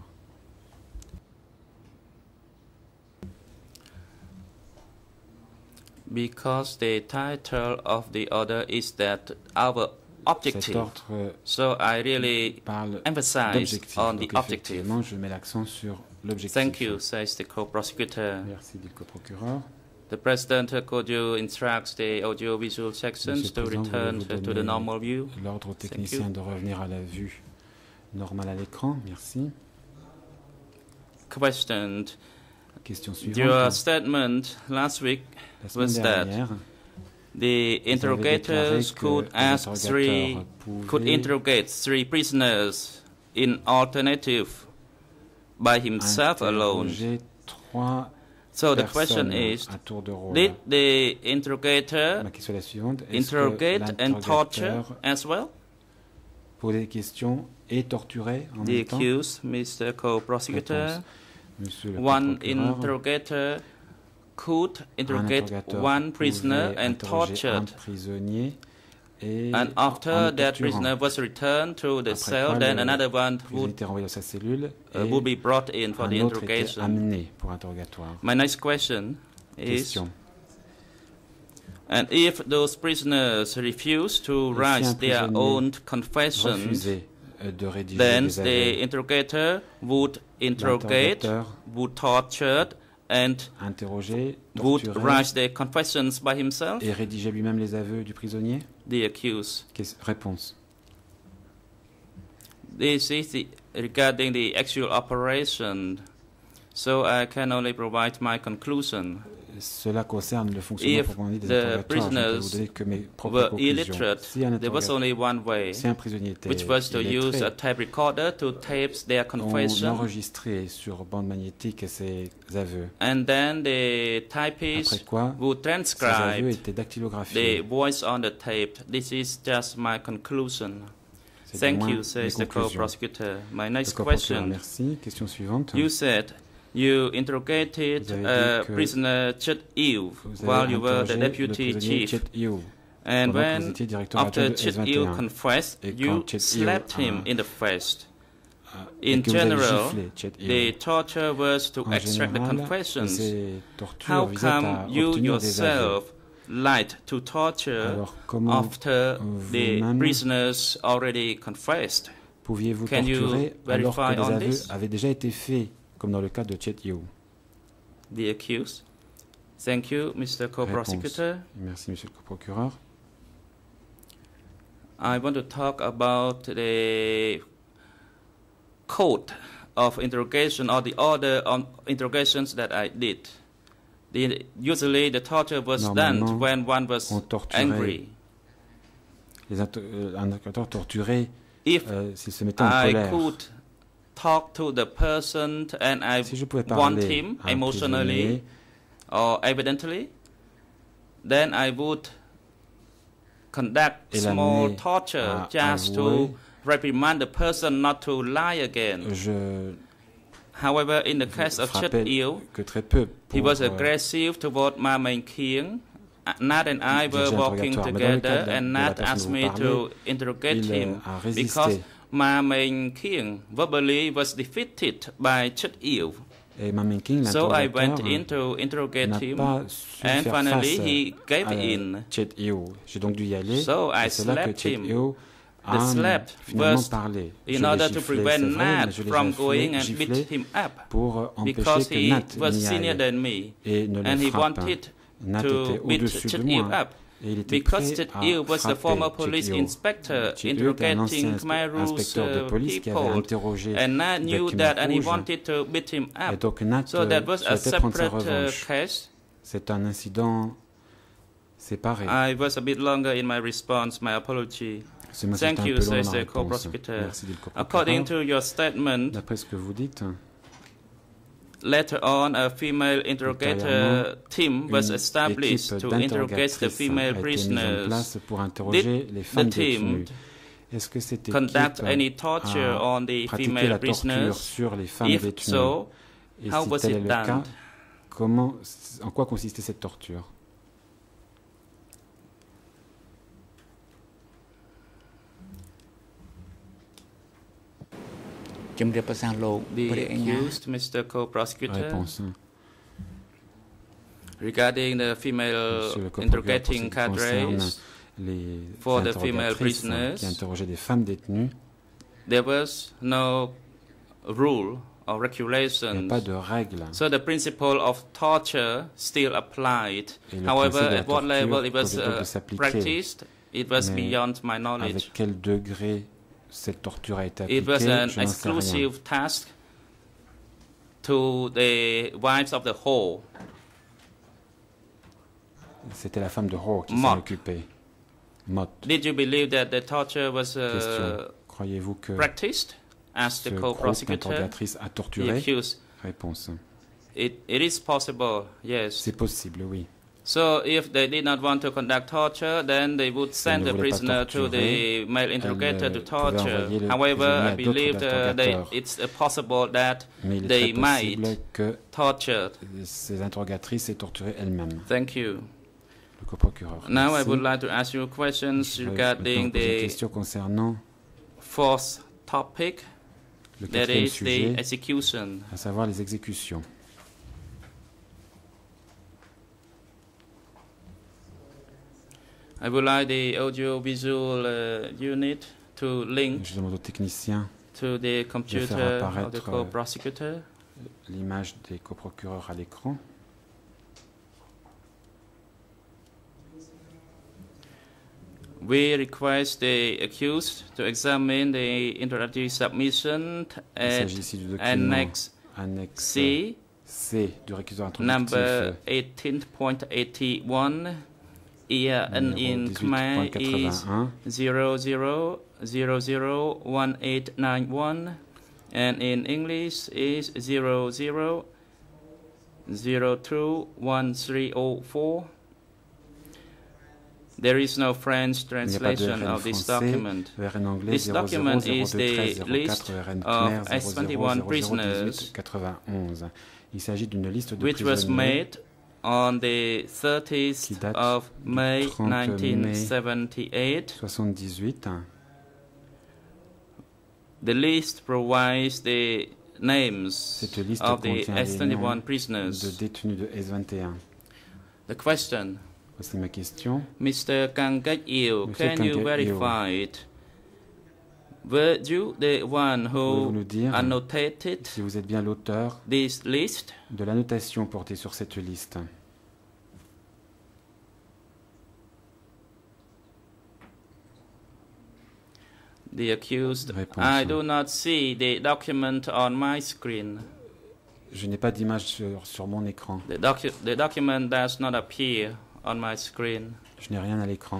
Speaker 5: Because the title of the order is that our objective, so I really emphasize on the objective.
Speaker 7: Je mets l'accent sur l'objectif.
Speaker 5: Thank you, says the Co-Prosecutor.
Speaker 7: Merci, dit le Co-Procureur.
Speaker 5: The President, could you instruct the audiovisual sections to return to the normal view?
Speaker 7: L'ordre aux techniciens de revenir à la vue normale à l'écran. Merci.
Speaker 5: Question
Speaker 7: suivante.
Speaker 5: Your statement last week was that the interrogators could interrogate three prisoners in alternative by himself alone. So the question is, did the interrogator interrogate and torture as well?
Speaker 7: Poser des questions et torturer en
Speaker 5: the
Speaker 7: même temps?
Speaker 5: Accused, Mr. Co-Prosecutor, one interrogator could interrogate one prisoner and tortured. And after that prisoner was returned to the cell, then another one would be brought in for the interrogation. My next question is, and if those prisoners refuse to write their own confessions, then the interrogator would interrogate, would torture, and would write the confessions by himself?
Speaker 7: Et rédiger lui-même les aveux du prisonnier?
Speaker 5: The accused.
Speaker 7: Réponse.
Speaker 5: This is regarding the actual operation, so I can only provide my conclusion.
Speaker 7: Cela concerne le fonctionnement proprement dit des interrogatoires. Je ne peux vous donner que mes propres conclusions. Si un
Speaker 5: there was only one way, which was to use a tape recorder to tape their confession.
Speaker 7: On enregistrait sur bande magnétique ses aveux.
Speaker 5: And then the typist would transcribe the voice on the tape. This is just my conclusion. Thank you, says the co-prosecutor. My next question.
Speaker 7: Merci. Question suivante.
Speaker 5: You said you interrogated prisoner Choeng Ek while you were the deputy chief. And when, after Choeng Ek confessed, you slapped him in the face. In general, the torture was to extract the confessions. How come you yourself lied to torture after the prisoners already confessed? Can you verify on this?
Speaker 7: Comme dans le cas de Choeng Ek.
Speaker 5: The accused. Thank you, Mr. Co-Prosecutor.
Speaker 7: Merci, Monsieur le Co-Procureur.
Speaker 5: I want to talk about the code of interrogation or the order of interrogations that I did. Usually the torture was done when one was angry.
Speaker 7: Les interrogateurs torturaient
Speaker 5: s'ils
Speaker 7: se mettaient en colère.
Speaker 5: Could talk to the person and I want him emotionally or evidently, then I would conduct small torture just to reprimand the person not to lie again. However, in the case of Choeng Ek, he was aggressive toward Ma Meng-Khieng. Nat and I were walking together, and Nat asked me to interrogate him because Ma Meng-Khieng verbally was defeated by Choeng Ek. So I went in to interrogate him, and finally he gave in. So I slapped him. The slap was in order to prevent Nat from going and beat him up, because he was senior than me, and he wanted to beat Choeng Ek up. Because Choeng Ek was the former police inspector interrogating Khmer Rouge people, and Nat knew that and he wanted to beat him up. So that was a separate case. I was a bit longer in my response, my apology. Thank you, says the co-prosecutor. According to your statement, later on, a female interrogator team was established to interrogate the female prisoners. Did the team conduct any torture on the female prisoners? If so, how was it done?
Speaker 7: En quoi consistait cette torture?
Speaker 5: The accused, Mr. Co-Prosecutor, regarding the female interrogating cadres for the female prisoners, there was no rule or regulation, so the principle of torture still applied. However, at what level it was practiced, it was beyond my knowledge. It was an exclusive task to the wives of the Ho.
Speaker 7: C'était la femme de Ho qui s'en occupait. Mott.
Speaker 5: Did you believe that the torture was practiced? Asked the co-prosecutor. The accused.
Speaker 7: Réponse.
Speaker 5: It is possible, yes.
Speaker 7: C'est possible, oui.
Speaker 5: So if they did not want to conduct torture, then they would send the prisoner to the male interrogator to torture. However, I believe it's possible that they might torture.
Speaker 7: Ces interrogatrices aient torturé elles-mêmes.
Speaker 5: Thank you.
Speaker 7: Le co-procureur.
Speaker 5: Now I would like to ask you questions regarding the fourth topic, that is the execution.
Speaker 7: À savoir les exécutions.
Speaker 5: I would like the audio-visual unit to link to the computer of the co-prosecutor.
Speaker 7: L'image des coprocureurs à l'écran.
Speaker 5: We request the accused to examine the introductory submission at Annex C, number 18.81. And in Khmer is 00001891, and in English is 00021304. There is no French translation of this document. This document is the list of S21 prisoners, which was made on the 30th of May 1978. The list provides the names of the S21 prisoners. The question, Mr. Choeng Ek, can you verify it? Were you the one who annotated this list?
Speaker 7: De l'annotation portée sur cette liste.
Speaker 5: The accused, I do not see the document on my screen.
Speaker 7: Je n'ai pas d'image sur mon écran.
Speaker 5: The document does not appear on my screen.
Speaker 7: Je n'ai rien à l'écran.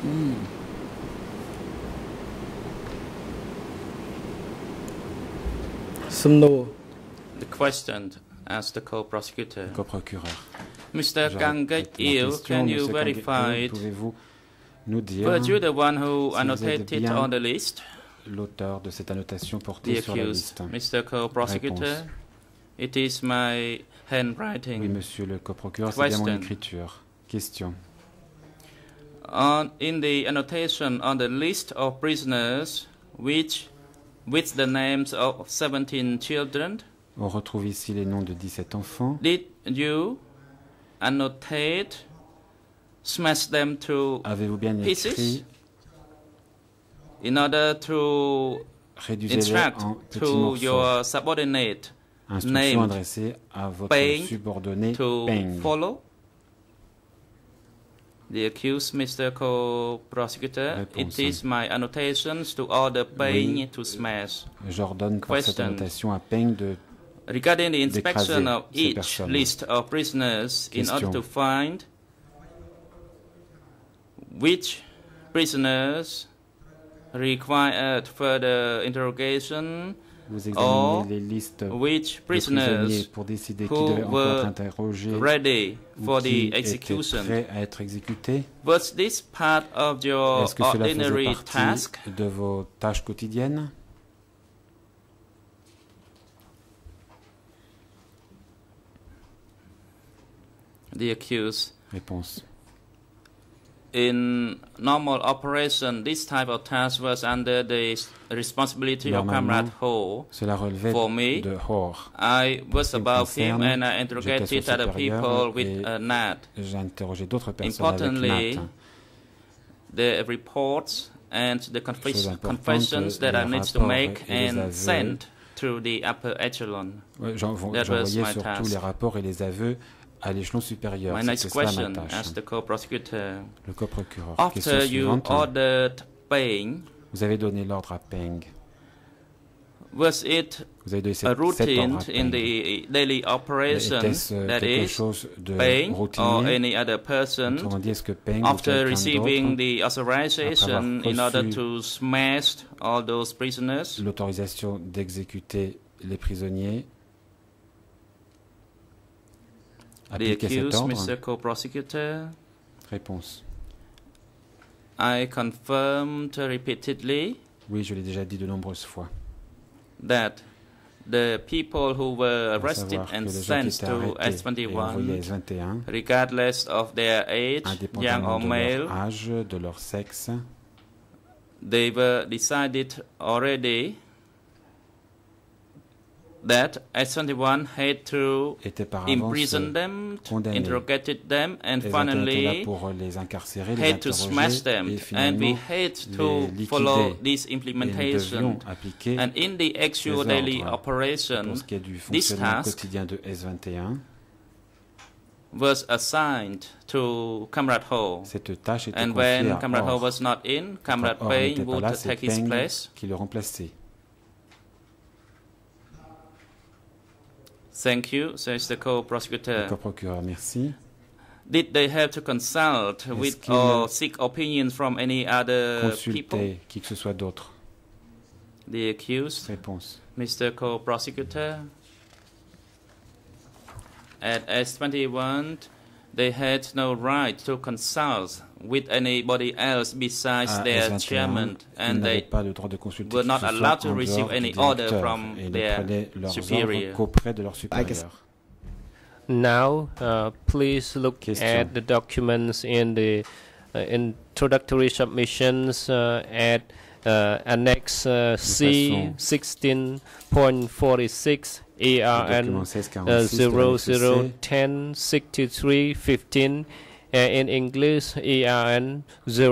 Speaker 5: The question asked the co-prosecutor.
Speaker 7: Co-procureur.
Speaker 5: Mr. Choeng Ek, can you verify it?
Speaker 7: Pouvez-vous nous dire
Speaker 5: Were you the one who
Speaker 7: si vous
Speaker 5: annotated
Speaker 7: êtes bien
Speaker 5: on the list?
Speaker 7: L'auteur de cette annotation portée sur la liste?
Speaker 5: Mr. Co-prosecutor, it is my handwriting.
Speaker 7: Oui, monsieur le co-procureur, c'est bien mon écriture. Question.
Speaker 5: In the annotation on the list of prisoners, with the names of 17 children,
Speaker 7: on retrouve ici les noms de 17 enfants.
Speaker 5: Did you annotate, smash them to pieces in order to instruct to your subordinate named Peng to follow? The accused, Mr. Co-prosecutor, it is my annotations to order Peng to smash.
Speaker 7: J'ordonne par cette annotation à Peng de
Speaker 5: regarding the inspection of each list of prisoners in order to find which prisoners required further interrogation or which prisoners who were ready for the execution. Was this part of your ordinary task?
Speaker 7: De vos tâches quotidiennes?
Speaker 5: The accused.
Speaker 7: Réponse.
Speaker 5: In normal operation, this type of task was under the responsibility of Comrade Ho. For me, I was above him and I interrogated other people with a NAT. Importantly, the reports and the confessions that I need to make and send to the upper echelon. That was my task.
Speaker 7: À l'échelon supérieur.
Speaker 5: My next question asked the co-prosecutor.
Speaker 7: Le co-procureur.
Speaker 5: After you ordered Peng,
Speaker 7: vous avez donné l'ordre à Peng.
Speaker 5: Was it a routine in the daily operation, that is, Peng or any other person, after receiving the authorization in order to smash all those prisoners?
Speaker 7: L'autorisation d'exécuter les prisonniers.
Speaker 5: The accused, Mr. Co-prosecutor.
Speaker 7: Réponse.
Speaker 5: I confirmed repeatedly.
Speaker 7: Oui, je l'ai déjà dit de nombreuses fois.
Speaker 5: That the people who were arrested and sent to S21, regardless of their age, young or male,
Speaker 7: de leur âge, de leur sexe,
Speaker 5: they were decided already that S21 had to imprison them, interrogated them, and finally had to smash them. And we had to follow this implementation. And in the actual daily operation, this task was assigned to Comrade Ho. And when Comrade Ho was not in, Comrade Peng would take his place. Thank you, says the co-prosecutor.
Speaker 7: Co-procureur, merci.
Speaker 5: Did they have to consult with or seek opinions from any other people?
Speaker 7: Qui que ce soit d'autre.
Speaker 5: The accused.
Speaker 7: Réponse.
Speaker 5: Mr. Co-prosecutor. At S21, they had no right to consult with anybody else besides their chairman, and they were not allowed to receive any order from their superior.
Speaker 1: Now, please look at the documents in the introductory submissions at Annex C 16.46 ERN 00106315. In English, ERN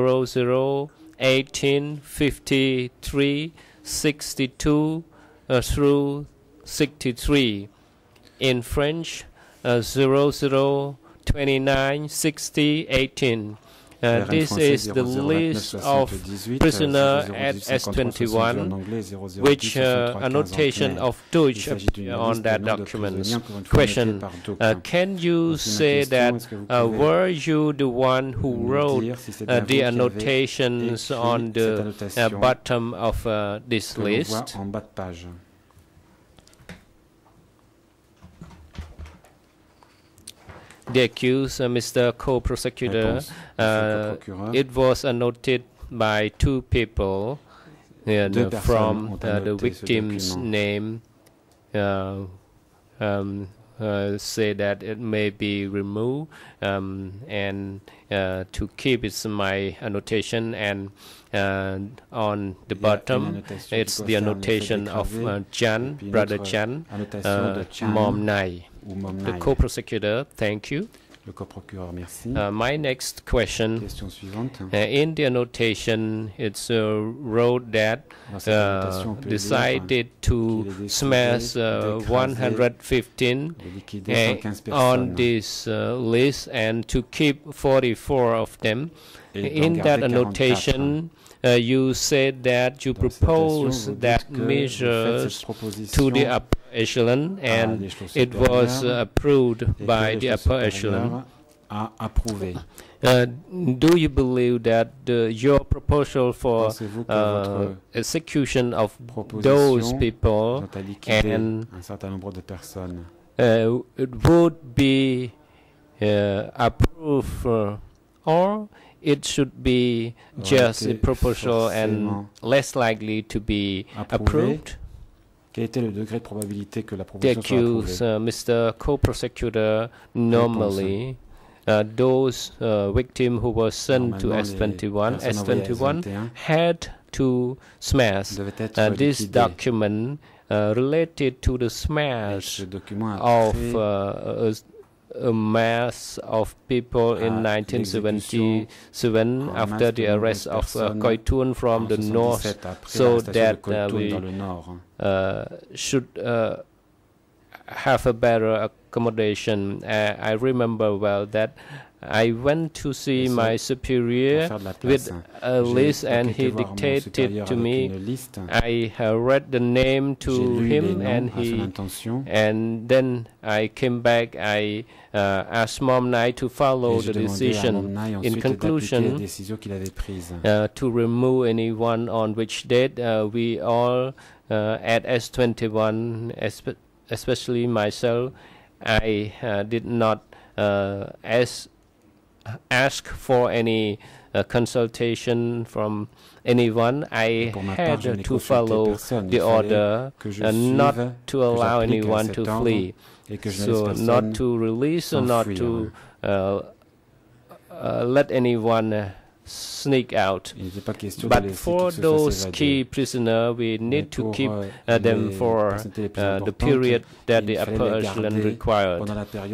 Speaker 1: 001853 62 through 63. In French, 0029 60 18. This is the list of prisoners at S21, which annotation of Deutsch on that document. Question, can you say that were you the one who wrote the annotations on the bottom of this list? The accused, Mr. Co-Prosecutor, it was annotated by two people from the victim's name, say that it may be removed and to keep it my annotation, and on the bottom it's the annotation of Chan, brother Chan, mom Nai. The co-prosecutor, thank you.
Speaker 7: Le co-procureur, merci.
Speaker 1: My next question.
Speaker 7: Question suivante.
Speaker 1: In the annotation, it's wrote that decided to smash 115 on this list and to keep 44 of them. In that annotation, you said that you proposed that measures to the upper echelon, and it was approved by the upper echelon. Do you believe that your proposal for execution of those people and it would be approved, or it should be just a proposal and less likely to be approved?
Speaker 7: Quel était le degré de probabilité que la
Speaker 1: The
Speaker 7: proposition soit
Speaker 1: accused,
Speaker 7: approuvée?
Speaker 1: Mr. Co-Prosecutor, normally those victims who were sent to S21 had to smash this document related to the smash of a mass of people in 1977 after the arrest of Khoi Thun from the north, so that we should have a better accommodation. I remember well that I went to see my superior with a list and he dictated to me. I read the name to him and then I came back. I asked Mom Nai to follow the decision. In conclusion, to remove anyone on which date we all at S21, especially myself, I did not ask for any consultation from anyone. I had to follow the order not to allow anyone to flee, so not to release or not to let anyone sneak out. But for those key prisoners, we need to keep them for the period that the upper echelon required.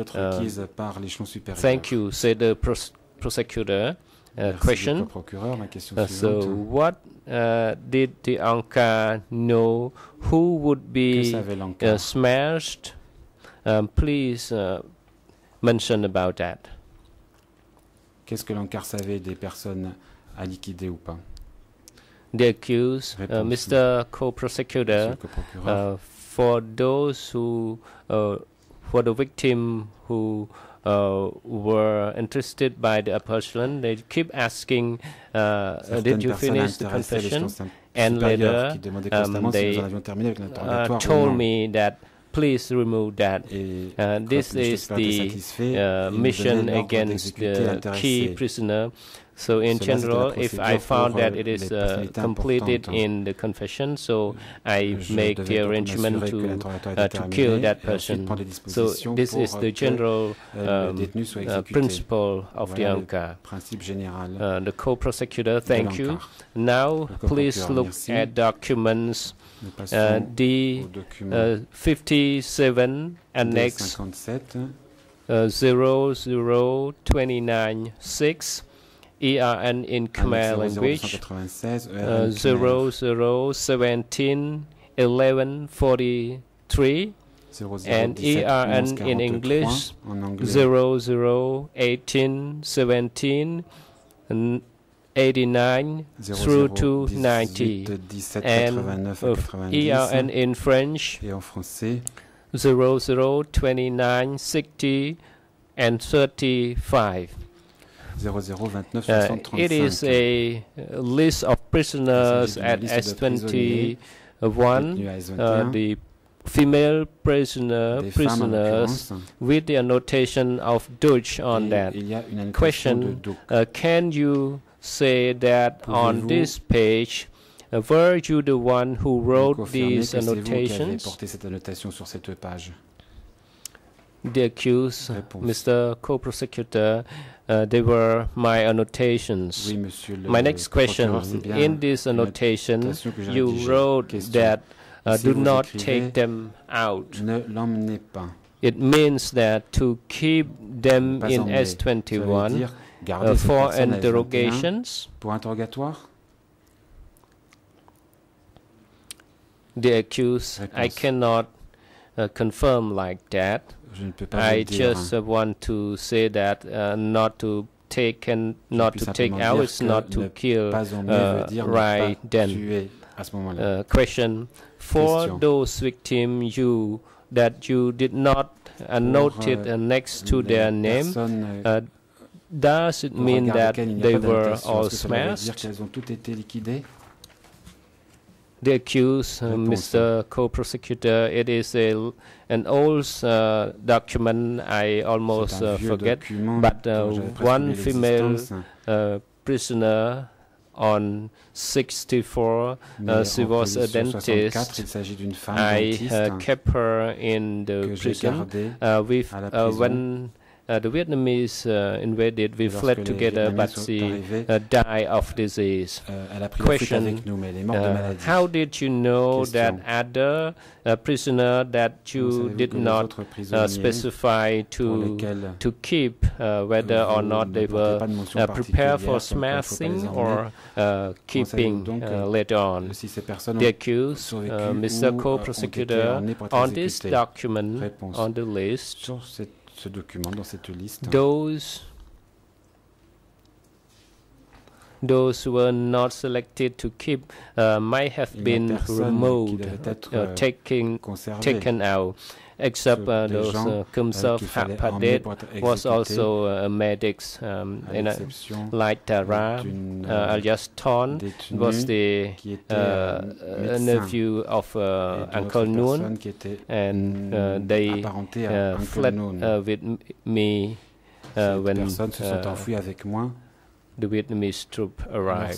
Speaker 1: Thank you, said the prosecutor. Question. So what did the ANCA know who would be smashed? Please mention about that.
Speaker 7: Qu'est-ce que l'ANCAR savait des personnes à liquider ou pas?
Speaker 1: The accused, Mr. Co-Prosecutor, for those who, for the victim who were interested by the upper echelon, they keep asking, did you finish the confession? And later they told me that please remove that. This is the mission against the key prisoner. So in general, if I found that it is completed in the confession, so I make the arrangement to kill that person. So this is the general principle of the ANCA. The co-prosecutor, thank you. Now please look at documents D 57 Annex 00296 ERN in Khmer language 0017 1143 and ERN in English 0018 17 89 through to 90, and ERN in French 00, 29, 60, and 35. It is a list of prisoners at S21, the female prisoners with the annotation of Dutch on that. Question, can you say that on this page, were you the one who wrote these annotations? The accused, Mr. Co-Prosecutor, they were my annotations. My next question, in this annotation, you wrote that do not take them out. It means that to keep them in S21 for interrogations. The accused, I cannot confirm like that. I just want to say that not to take out, it's not to kill right then. Question, for those victims that you did not note it next to their name, does it mean that they were all smashed? The accused, Mr. Co-Prosecutor, it is an old document, I almost forget, but one female prisoner on 64, she was a dentist. I kept her in the prison. When the Vietnamese invaded, we fled together, but she died of disease. Question, how did you know that other prisoner that you did not specify to keep, whether or not they were prepared for smashing or keeping later on? The accused, Mr. Co-Prosecutor, on this document, on the list,
Speaker 7: ce document, dans cette liste.
Speaker 1: Those who were not selected to keep might have been removed, taken out, except those Kumsov Hapadet was also a medic, like Tara, alias Ton, was the nephew of Uncle Noon, and they fled with me when the Vietnamese troops arrived.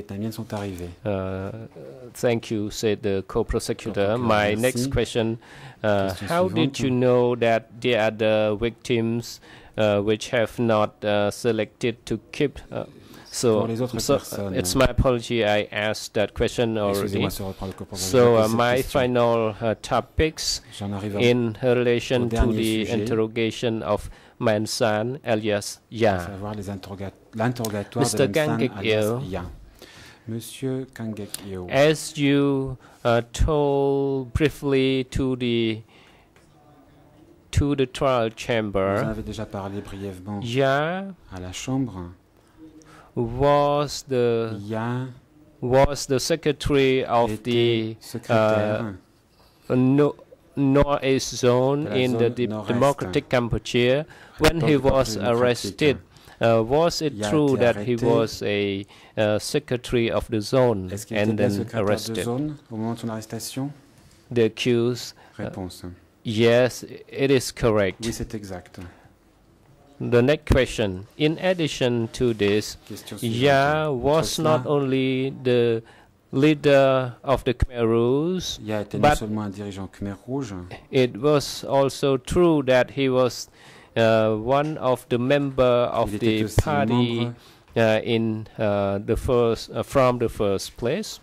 Speaker 1: Thank you, said the co-prosecutor. My next question, how did you know that the other victims which have not selected to keep so it's my apology, I asked that question already. So my final topics in relation to the interrogation of Mansan alias Ya. Mr. Choeng Ek, as you told briefly to the trial chamber, Ya was the secretary of the Northeast Zone in the Democratic Cambodia when he was arrested. Was it true that he was a secretary of the zone and then arrested? The accused, yes, it is correct.
Speaker 7: Oui, c'est exact.
Speaker 1: The next question. In addition to this, Ya was not only the leader of the Khmer Rouge, but it was also true that he was one of the members of the party from the first place.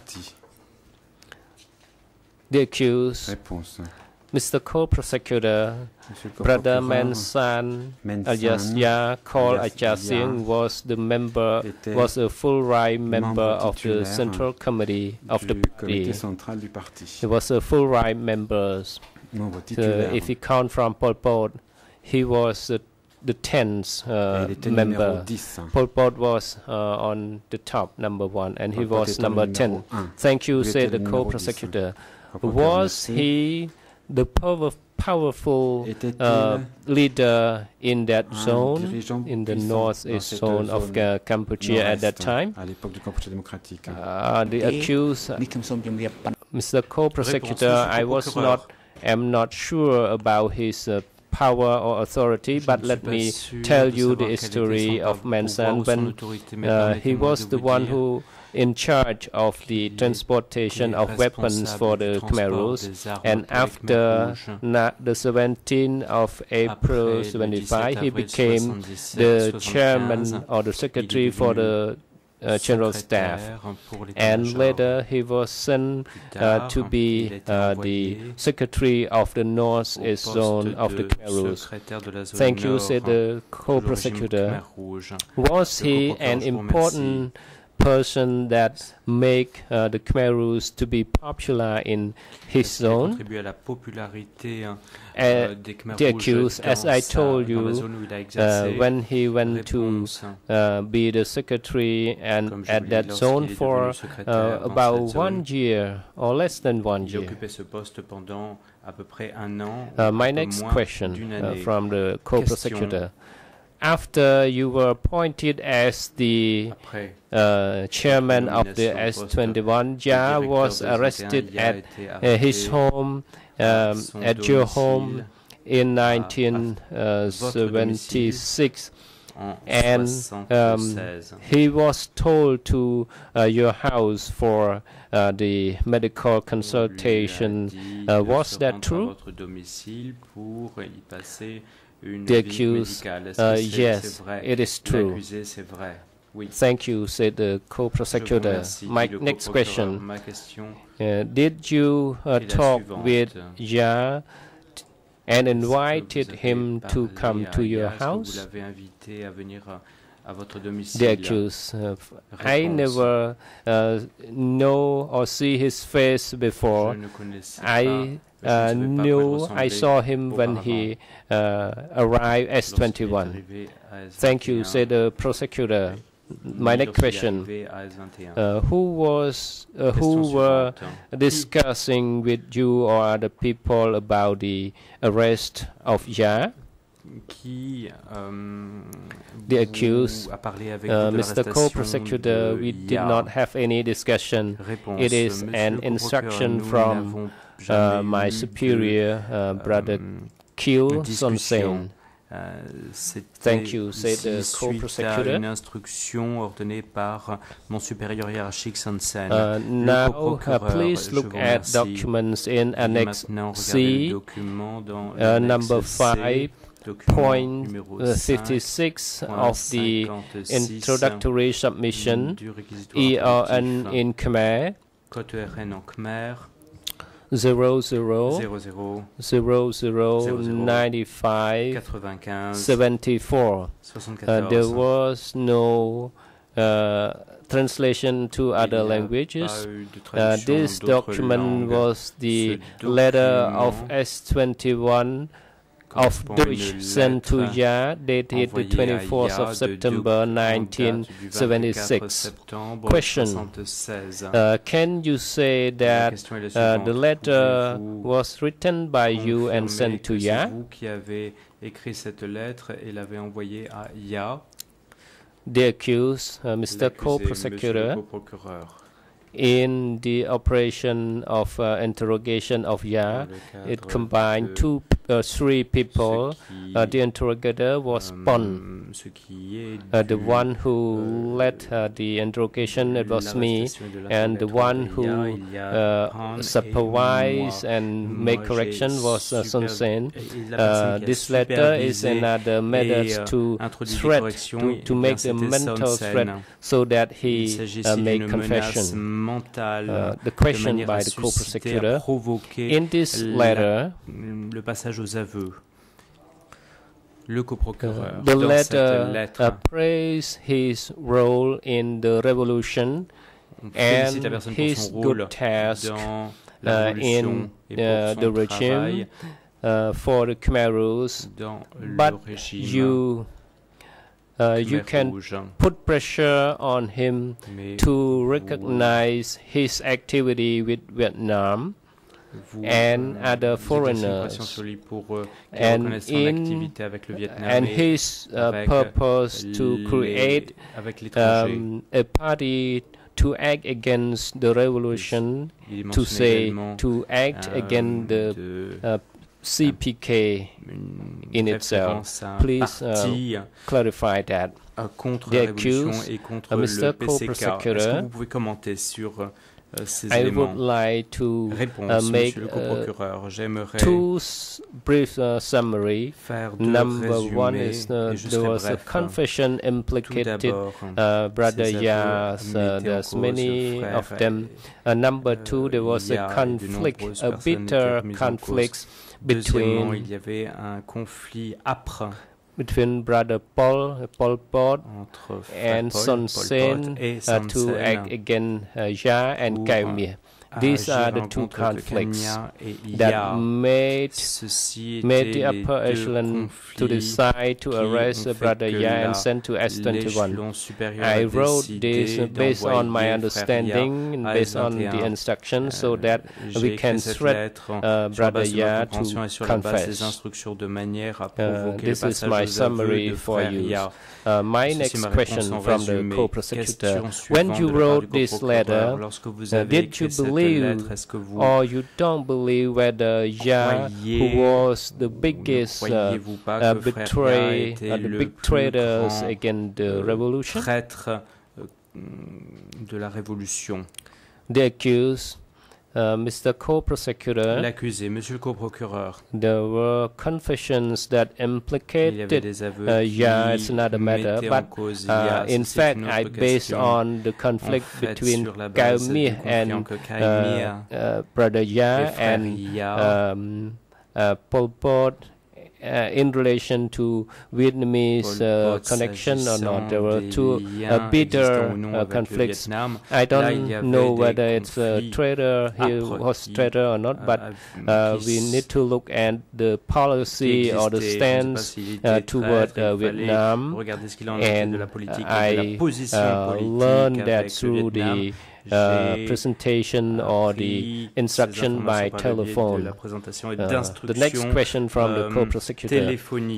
Speaker 1: The accused, Mr. Co-Prosecutor, Brother Mansan alias Ya called Achasing was a full right member of the Central Committee of the party. He was a full right member. If he count from Pol Pot, he was the 10th member. Pol Pot was on the top, number 1, and he was number 10. Thank you, said the co-prosecutor. Was he the powerful leader in that zone, in the northeast zone of Cambodia at that time? The accused, Mr. Co-Prosecutor, am not sure about his power or authority, but let me tell you the history of Mansan. When he was the one who in charge of the transportation of weapons for the Khmer Rouge, and after the 17th of April 75, he became the chairman or the secretary for the General Staff, and later he was sent to be the secretary of the Northeast Zone of the Khmer Rouge. Thank you, said the co-prosecutor. Was he an important person that make the Khmer Rouge to be popular in his zone? The accused, as I told you, when he went to be the secretary and at that zone for about 1 year or less than 1 year. My next question from the co-prosecutor. After you were appointed as the chairman of the S21, Jia was arrested at his home, at your home in 1976, and he was told to your house for the medical consultation. Was that true? The accused, yes, it is true. Thank you, said the co-prosecutor. My next question, did you talk with Jia and invited him to come to your house? The accused, I never know or see his face before. I saw him when he arrived as 21. Thank you, said the prosecutor. My next question, who were discussing with you or other people about the arrest of Jia? The accused, Mr. Co-Prosecutor, we did not have any discussion. It is an instruction from my superior, Brother Kiel Sonsen. Thank you, said the co-prosecutor.
Speaker 2: Une instruction ordonnée par mon supérieur hiérarchique Sonsen.
Speaker 1: Now, please look at documents in Annex C, number 5.56 of the introductory submission, ERN in Khmer. 00009574. There was no translation to other languages. This document was the letter of S21 of Deutsch sent to Jia, dated the 24th of September 1976. Question, can you say that the letter was written by you and sent to Jia? The accused, Mr. Co-Prosecutor, in the operation of interrogation of Jia, it combined three people. The interrogator was Pon. The one who led the interrogation, it was me, and the one who supervised and made correction was Son Sen. This letter is another method to threat, to make the mental threat so that he make confession. The question by the co-prosecutor, in this letter,
Speaker 2: le passage aux aveux, le coprocureur,
Speaker 1: the letter praised his role in the revolution and his good task in the regime, for the Khmer rules, but you can put pressure on him to recognize his activity with Vietnam and other foreigners, and his purpose to create a party to act against the revolution, to act against the CPK in itself. Please clarify that. The accused, Mr. Co-Prosecutor, I would like to make two brief summary. Number one is there was a confession implicated Brother Yas. There's many of them. Number two, there was a conflict, a bitter conflict between Brother Pol Pot and Son Sen to act against Ya and Cai Mia. These are the two conflicts that made the upper echelon to decide to arrest Brother Ya and send to S21. I wrote this based on my understanding and based on the instructions so that we can threat Brother Ya to confess. This is my summary for you. My next question from the co-prosecutor. When you wrote this letter, did you believe or you don't believe whether Ya, who was the biggest the big traitors against the revolution? The accused, Mr. Co-Prosecutor,
Speaker 2: l'accusé, Monsieur le Co-Procureur,
Speaker 1: there were confessions that implicated Ya. It's another matter, but in fact, I based on the conflict between Cai Mia and Brother Ya and Pol Pot in relation to Vietnamese connection or not. There were two bitter conflicts. I don't know whether it's a traitor, he was traitor or not, but we need to look at the policy or the stance toward Vietnam, and I learned that through the presentation or the instruction by telephone. The next question from the co-prosecutor.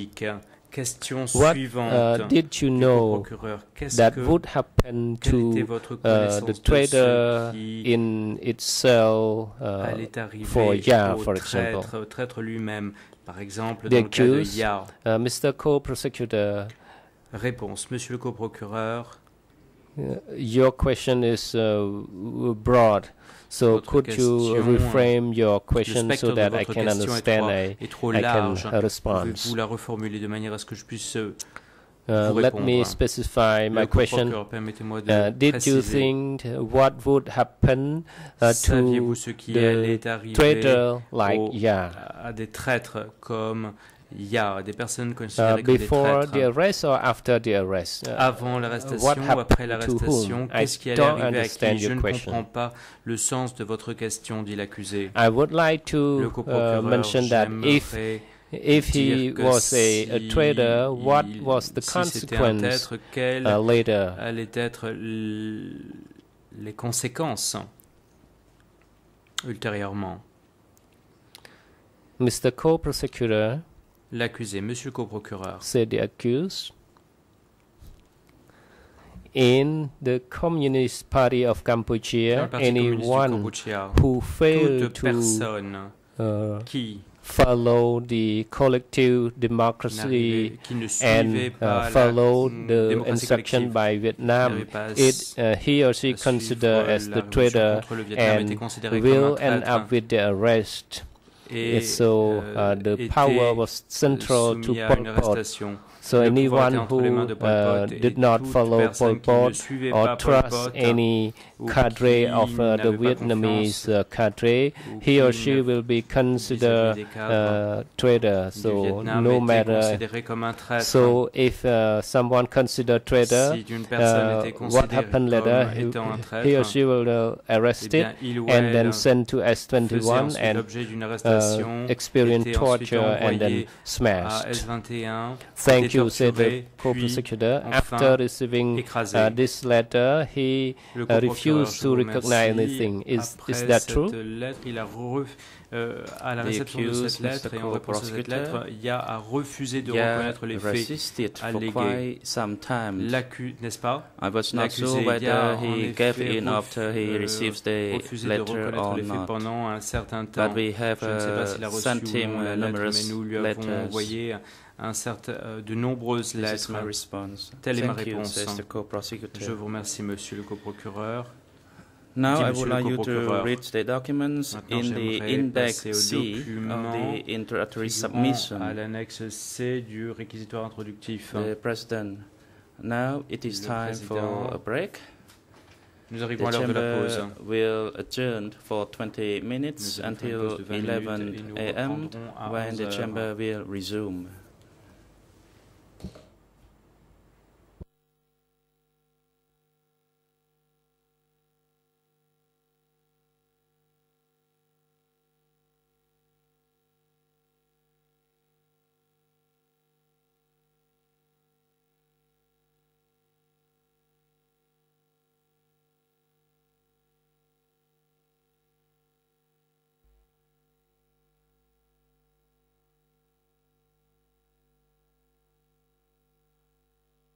Speaker 1: What did you know that would happen to the traitor in its cell for Ya, for example? The accused, Mr. Co-Prosecutor.
Speaker 2: Réponse, Monsieur le Co-Procureur.
Speaker 1: Your question is broad, so could you reframe your question so that I can understand, I can respond? Let me specify my question. Did you think what would happen to the traitor like Ya?
Speaker 2: Il y a des personnes considérées comme des
Speaker 1: before
Speaker 2: traîtres.
Speaker 1: The arrest or after the arrest?
Speaker 2: Avant l'arrestation ou après l'arrestation, qu'est-ce qui allait arriver à qui? Je ne comprends pas le sens de votre question, dit l'accusé.
Speaker 1: I would like to mention that if he was a traitor, what was the consequence later?
Speaker 2: Allaient être les conséquences ultérieurement.
Speaker 1: Mr. Co-Prosecutor,
Speaker 2: l'accusé, Monsieur le Co-Procureur,
Speaker 1: said the accused, in the Communist Party of Cambodia, anyone who failed to follow the collective democracy and follow the instruction by Vietnam, he or she considered as the traitor and will end up with the arrest. So the power was central to Pol Pot. So anyone who did not follow Pol Pot or trust any cadre of the Vietnamese cadre, he or she will be considered traitor. So no matter. So if someone considered traitor, what happened later? He or she will arrested and then sent to S21 and experience torture and then smashed. Thank you, said the co-prosecutor. After receiving this letter, he refused to recognize anything. Is that true?
Speaker 2: À la réception de cette lettre et en réponse à cette lettre, Ya a refusé de reconnaître les faits allégués. N'est-ce pas?
Speaker 5: I was not sure whether he gave in after he received the letter or not.
Speaker 2: Pendant un certain temps.
Speaker 5: But we have sent him numerous letters.
Speaker 2: De nombreuses lettres. Telle est ma réponse.
Speaker 5: Je
Speaker 2: vous remercie, monsieur le coprocureur.
Speaker 5: Now I would like you to read the documents in the Index C of the introductory submission.
Speaker 2: À l'annexe C du réquisitoire introductif.
Speaker 5: The President, now it is time for a break.
Speaker 2: Nous arrivons à l'heure de la pause.
Speaker 5: Will adjourn for 20 minutes until 11 a.m. when the chamber will resume.